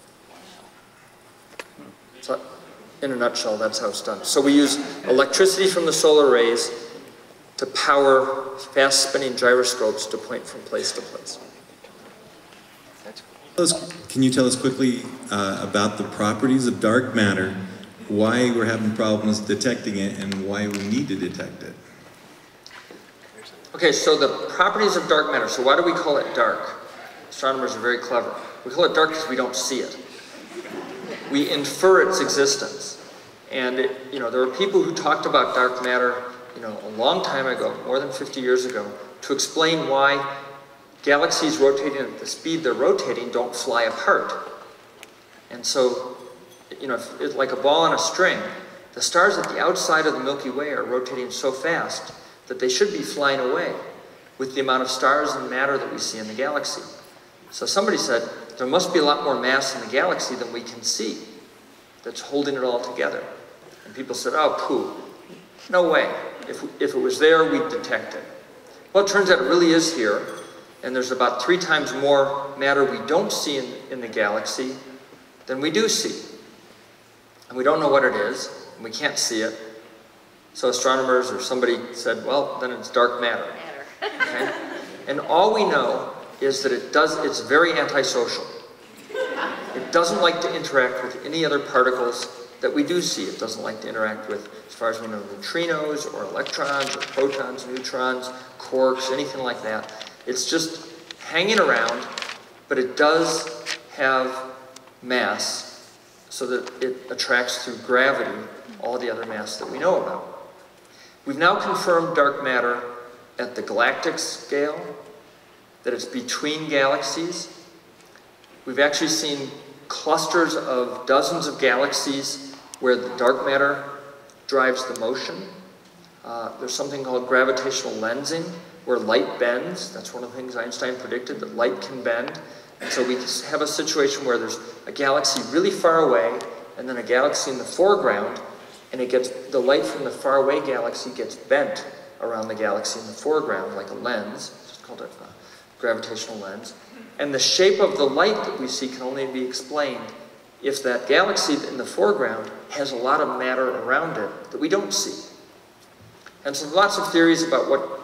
So in a nutshell, that's how it's done. So we use electricity from the solar rays to power fast-spinning gyroscopes to point from place to place. Can you tell us quickly about the properties of dark matter, why we're having problems detecting it, and why we need to detect it? Okay, so the properties of dark matter. So why do we call it dark? Astronomers are very clever. We call it dark because we don't see it. We infer its existence. And you know, there were people who talked about dark matter, you know, a long time ago, more than 50 years ago, to explain why galaxies rotating at the speed they're rotating don't fly apart. And so, you know, if it's like a ball on a string, the stars at the outside of the Milky Way are rotating so fast that they should be flying away with the amount of stars and matter that we see in the galaxy. So somebody said, there must be a lot more mass in the galaxy than we can see that's holding it all together. And people said, oh, pooh, no way. If it was there, we'd detect it. Well, it turns out it really is here, and there's about 3 times more matter we don't see in the galaxy than we do see. And we don't know what it is, and we can't see it. So astronomers or somebody said, well, then it's dark matter. Okay? And all we know is that it's very antisocial. It doesn't like to interact with any other particles that we do see. It doesn't like to interact with, as far as we know, neutrinos or electrons or protons, neutrons, quarks, anything like that. It's just hanging around, but it does have mass so that it attracts through gravity all the other mass that we know about. We've now confirmed dark matter at the galactic scale, that it's between galaxies. We've actually seen clusters of dozens of galaxies where the dark matter drives the motion. There's something called gravitational lensing, where light bends. That's one of the things Einstein predicted, that light can bend. And so we have a situation where there's a galaxy really far away, and then a galaxy in the foreground, and the light from the faraway galaxy gets bent around the galaxy in the foreground like a lens. It's called a gravitational lens. And the shape of the light that we see can only be explained if that galaxy in the foreground has a lot of matter around it that we don't see. And so lots of theories about what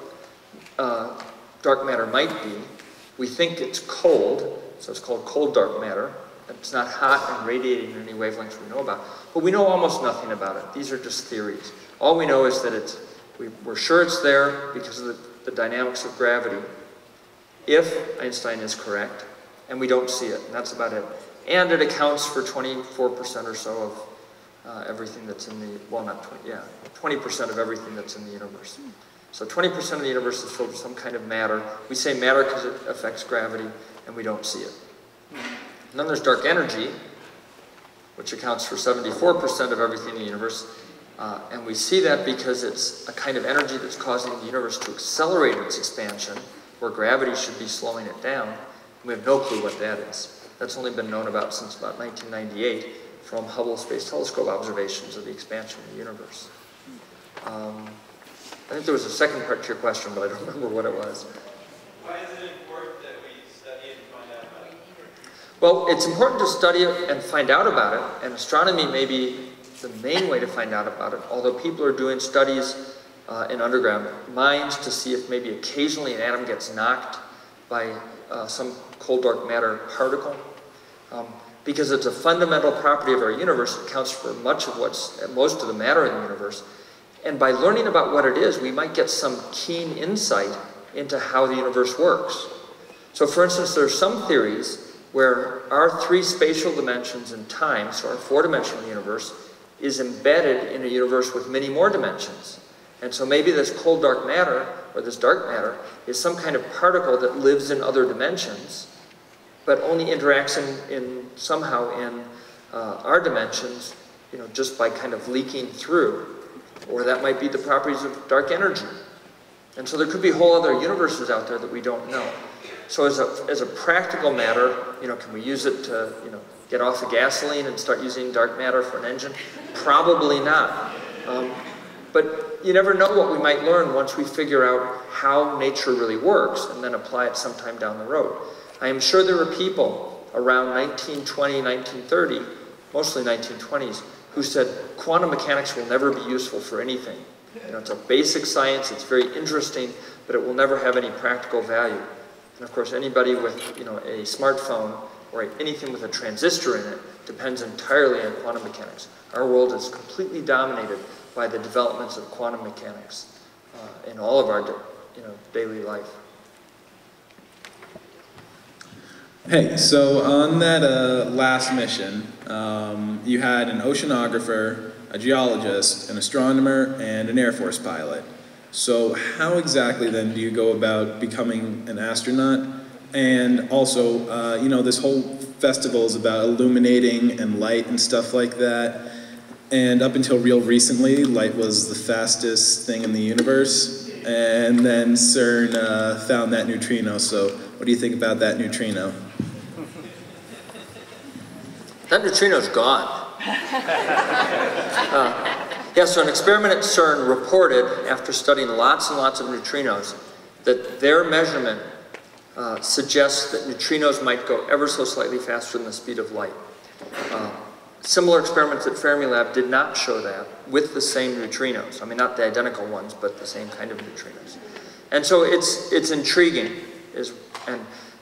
dark matter might be. We think it's cold, so it's called cold dark matter. It's not hot and radiating in any wavelengths we know about. But we know almost nothing about it. These are just theories. All we know is that we're sure it's there because of the dynamics of gravity, if Einstein is correct, and we don't see it, and that's about it. And it accounts for 24% or so of everything that's in the, well, not 20, yeah, 20% of everything that's in the universe. So 20% of the universe is filled with some kind of matter. We say matter because it affects gravity, and we don't see it. And then there's dark energy, which accounts for 74% of everything in the universe. And we see that because it's a kind of energy that's causing the universe to accelerate its expansion, where gravity should be slowing it down. And we have no clue what that is. That's only been known about since about 1998 from Hubble Space Telescope observations of the expansion of the universe. I think there was a second part to your question, but I don't remember what it was. Why is it important that we study it and find out about it? Well, it's important to study it and find out about it, and astronomy may be the main way to find out about it, although people are doing studies in underground mines to see if maybe occasionally an atom gets knocked by some cold dark matter particle. Because it's a fundamental property of our universe, it accounts for most of the matter in the universe. And by learning about what it is, we might get some keen insight into how the universe works. So for instance, there are some theories where our 3 spatial dimensions in time, so our 4-dimensional universe, is embedded in a universe with many more dimensions. And so maybe this cold dark matter, or this dark matter, is some kind of particle that lives in other dimensions, but only interacts somehow in our dimensions, just by kind of leaking through. Or that might be the properties of dark energy. And so there could be whole other universes out there that we don't know. So as a practical matter, can we use it to, get off the gasoline and start using dark matter for an engine? Probably not. But you never know what we might learn once we figure out how nature really works and then apply it sometime down the road. I am sure there were people around 1920, 1930, mostly 1920s, who said quantum mechanics will never be useful for anything. It's a basic science, it's very interesting, but it will never have any practical value. And of course, anybody with a smartphone or anything with a transistor in it depends entirely on quantum mechanics. Our world is completely dominated by the developments of quantum mechanics in all of our daily life. Hey, so on that last mission, you had an oceanographer, a geologist, an astronomer, and an Air Force pilot. So how exactly then do you go about becoming an astronaut? And also, this whole festival is about illuminating and light and stuff like that. And up until real recently, light was the fastest thing in the universe. And then CERN found that neutrino. So what do you think about that neutrino? That neutrino's gone. Yeah, so an experiment at CERN reported, after studying lots and lots of neutrinos, that their measurement suggests that neutrinos might go ever so slightly faster than the speed of light. Similar experiments at Fermilab did not show that with the same neutrinos. I mean, not the identical ones, but the same kind of neutrinos. And so it's intriguing. And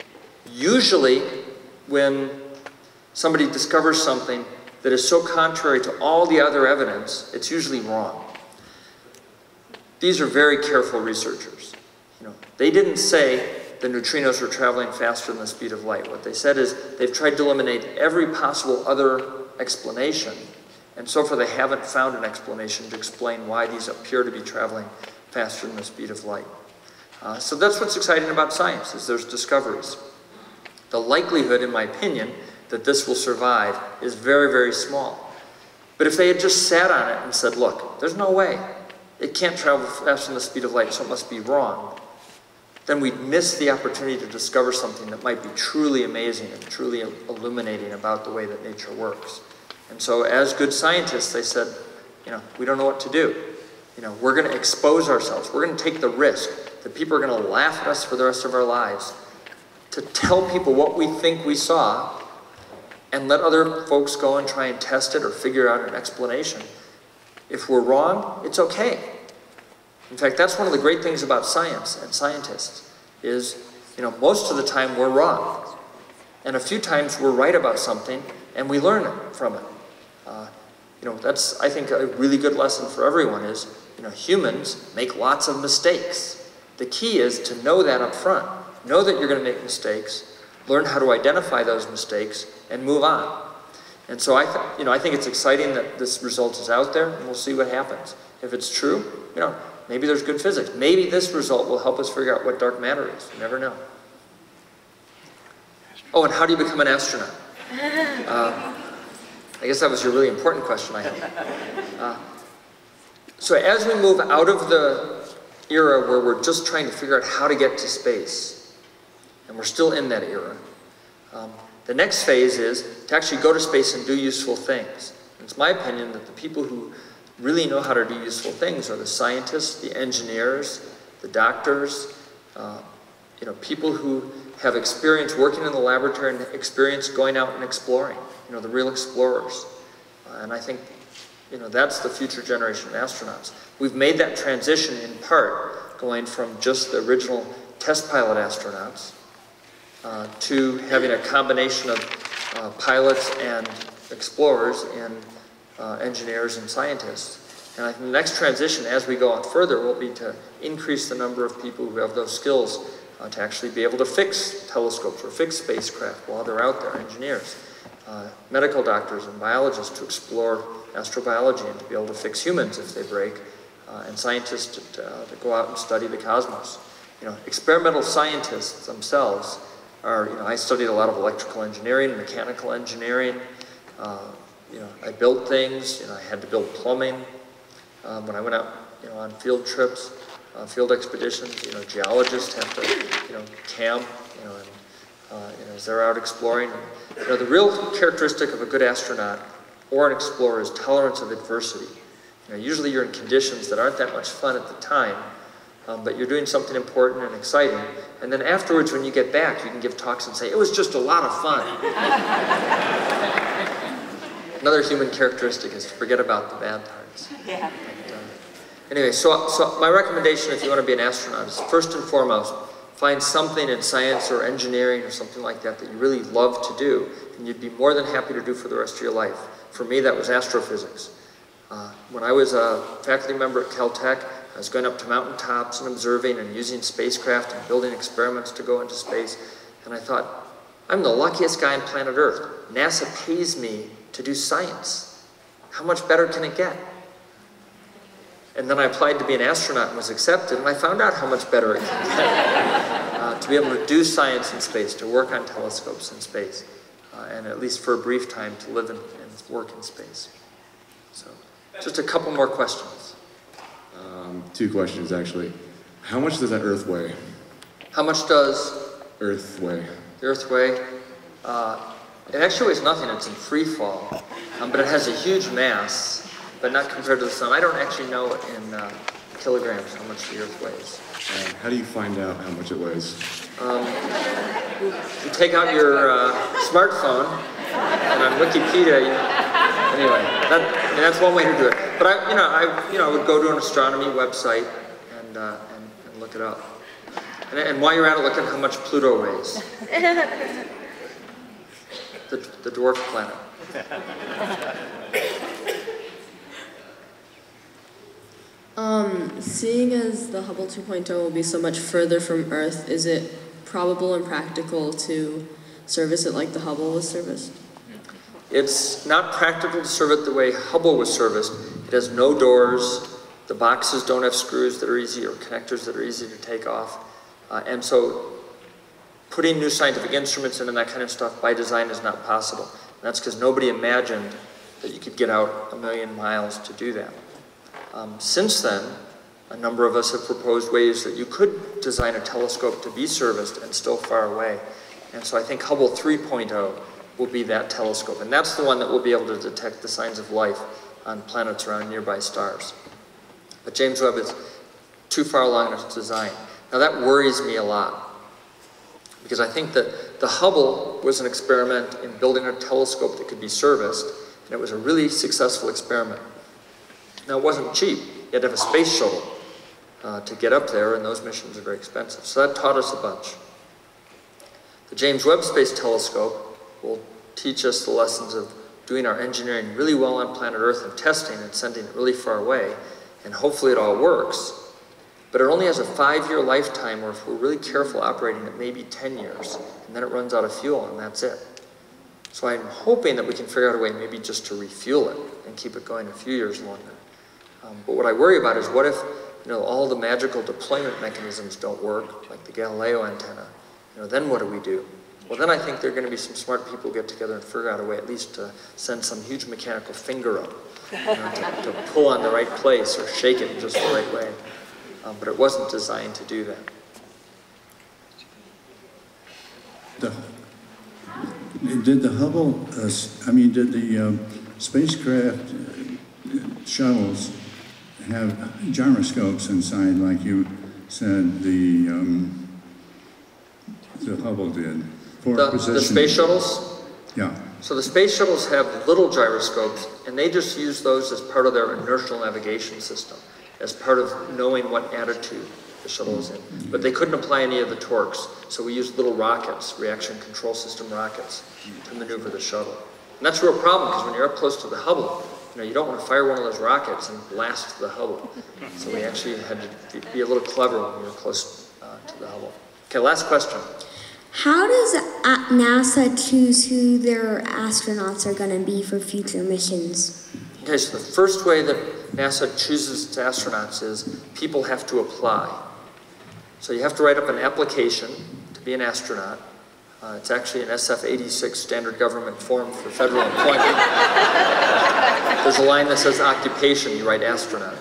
usually when somebody discovers something that is so contrary to all the other evidence, it's usually wrong. These are very careful researchers. You know, they didn't say the neutrinos were traveling faster than the speed of light. What they said is they've tried to eliminate every possible other explanation, and so far they haven't found an explanation to explain why these appear to be traveling faster than the speed of light. So that's what's exciting about science, is there's discoveries. The likelihood, in my opinion, that this will survive is very, very small. But if they had just sat on it and said, look, there's no way. It can't travel faster than the speed of light, so it must be wrong, then we'd miss the opportunity to discover something that might be truly amazing and truly illuminating about the way that nature works. And so as good scientists, they said, you know, we don't know what to do. You know, we're going to expose ourselves. We're going to take the risk that people are going to laugh at us for the rest of our lives, to tell people what we think we saw and let other folks go and try and test it or figure out an explanation. If we're wrong, it's okay. In fact, that's one of the great things about science and scientists is, you know, most of the time we're wrong. And a few times we're right about something and we learn from it. You know, that's, I think, a really good lesson for everyone is, you know, humans make lots of mistakes. The key is to know that up front. Know that you're going to make mistakes, learn how to identify those mistakes, and move on. And so I think it's exciting that this result is out there, and we'll see what happens. If it's true, you know, maybe there's good physics. Maybe this result will help us figure out what dark matter is. You never know. Oh, and how do you become an astronaut? I guess that was your really important question I had. So as we move out of the era where we're just trying to figure out how to get to space, and we're still in that era, the next phase is to actually go to space and do useful things. And it's my opinion that the people who really know how to do useful things are the scientists, the engineers, the doctors, you know, people who have experience working in the laboratory and experience going out and exploring, you know, the real explorers. And I think, you know, that's the future generation of astronauts. We've made that transition in part going from just the original test pilot astronauts to having a combination of pilots and explorers and engineers and scientists. And I think the next transition as we go on further will be to increase the number of people who have those skills to actually be able to fix telescopes or fix spacecraft while they're out there, engineers, medical doctors and biologists to explore astrobiology and to be able to fix humans if they break, and scientists to go out and study the cosmos. You know, experimental scientists themselves are, you know, I studied a lot of electrical engineering, mechanical engineering. You know, I built things, you know, I had to build plumbing. When I went out, you know, on field trips, field expeditions, you know, geologists have to, you know, camp, you know, and, you know, as they're out exploring. And, you know, the real characteristic of a good astronaut or an explorer is tolerance of adversity. You know, usually you're in conditions that aren't that much fun at the time, but you're doing something important and exciting. And then afterwards, when you get back, you can give talks and say, it was just a lot of fun. Another human characteristic is to forget about the bad parts. Yeah. Anyway, so my recommendation if you want to be an astronaut is first and foremost, find something in science or engineering or something like that that you really love to do and you'd be more than happy to do for the rest of your life. For me, that was astrophysics. When I was a faculty member at Caltech, I was going up to mountaintops and observing and using spacecraft and building experiments to go into space. And I thought, I'm the luckiest guy on planet Earth. NASA pays me to do science. How much better can it get? And then I applied to be an astronaut and was accepted, and I found out how much better it can get. To be able to do science in space, to work on telescopes in space, and at least for a brief time to live and work in space. So, just a couple more questions. Two questions, actually. How much does that Earth weigh? How much does Earth weigh? The Earth weigh? It actually weighs nothing, it's in free fall, but it has a huge mass, but not compared to the sun. I don't actually know in kilograms how much the Earth weighs. How do you find out how much it weighs? You take out your smartphone, and on Wikipedia, anyway, that's one way to do it. But I would go to an astronomy website and look it up. And while you're at it, look at how much Pluto weighs. The dwarf planet. Seeing as the Hubble 2.0 will be so much further from Earth, is it probable and practical to service it like the Hubble was serviced? It's not practical to serve it the way Hubble was serviced. It has no doors. The boxes don't have screws that are easy or connectors that are easy to take off. And so putting new scientific instruments in and that kind of stuff by design is not possible. And that's because nobody imagined that you could get out 1 million miles to do that. Since then, a number of us have proposed ways that you could design a telescope to be serviced and still far away. And so I think Hubble 3.0 will be that telescope. And that's the one that will be able to detect the signs of life on planets around nearby stars. But James Webb is too far along in its design. Now that worries me a lot, because I think that the Hubble was an experiment in building a telescope that could be serviced, and it was a really successful experiment. Now it wasn't cheap. You had to have a space shuttle to get up there, and those missions are very expensive. So that taught us a bunch. The James Webb Space Telescope will teach us the lessons of doing our engineering really well on planet Earth and testing and sending it really far away, and hopefully it all works. But it only has a 5-year lifetime, or if we're really careful operating it, maybe 10 years, and then it runs out of fuel, and that's it. So I'm hoping that we can figure out a way maybe just to refuel it and keep it going a few years longer. But what I worry about is what if all the magical deployment mechanisms don't work, like the Galileo antenna? Then what do we do? Well, then I think there are going to be some smart people who get together and figure out a way at least to send some huge mechanical finger up, to pull on the right place or shake it just the right way. But it wasn't designed to do that. Did the Hubble, did the spacecraft shuttles have gyroscopes inside, like you said the Hubble did? The space shuttles? Yeah. So the space shuttles have little gyroscopes, and they just use those as part of their inertial navigation system, as part of knowing what attitude the shuttle is in. But they couldn't apply any of the torques, so we used little rockets, reaction control system rockets, to maneuver the shuttle. And that's a real problem, because when you're up close to the Hubble, you don't want to fire one of those rockets and blast the Hubble. So we actually had to be a little clever when we were close to the Hubble. Okay, last question. How does NASA choose who their astronauts are going to be for future missions? Okay, so the first way that NASA chooses its astronauts is people have to apply. So you have to write up an application to be an astronaut. It's actually an SF-86 standard government form for federal employment. There's a line that says occupation, you write astronaut.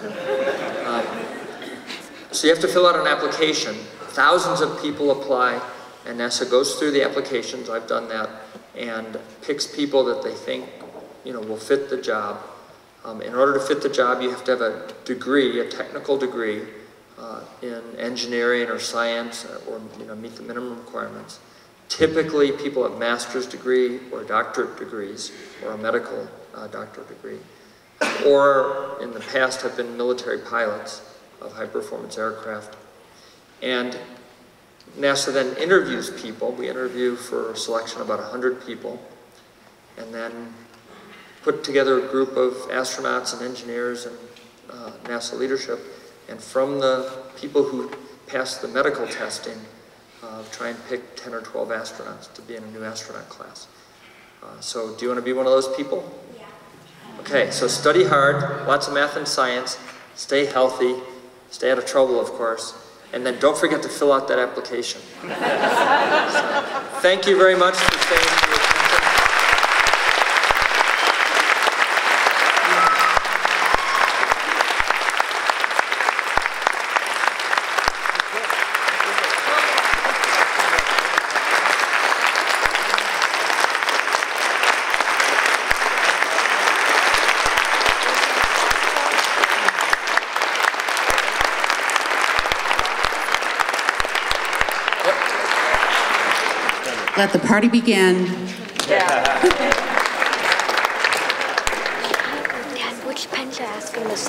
So you have to fill out an application. Thousands of people apply, and NASA goes through the applications, I've done that, and picks people that they think will fit the job. In order to fit the job, you have to have a degree, a technical degree, in engineering or science, or meet the minimum requirements. Typically, people have master's degree or doctorate degrees, or a medical doctorate degree, or in the past have been military pilots of high-performance aircraft. And NASA then interviews people. We interview for a selection about 100 people, and then put together a group of astronauts and engineers and NASA leadership. And from the people who pass the medical testing, try and pick 10 or 12 astronauts to be in a new astronaut class. So do you want to be one of those people? Yeah. Okay, so study hard, lots of math and science, stay healthy, stay out of trouble, of course, and then don't forget to fill out that application. So, thank you very much for staying. Let the party begin. Dad, which pen should I ask him to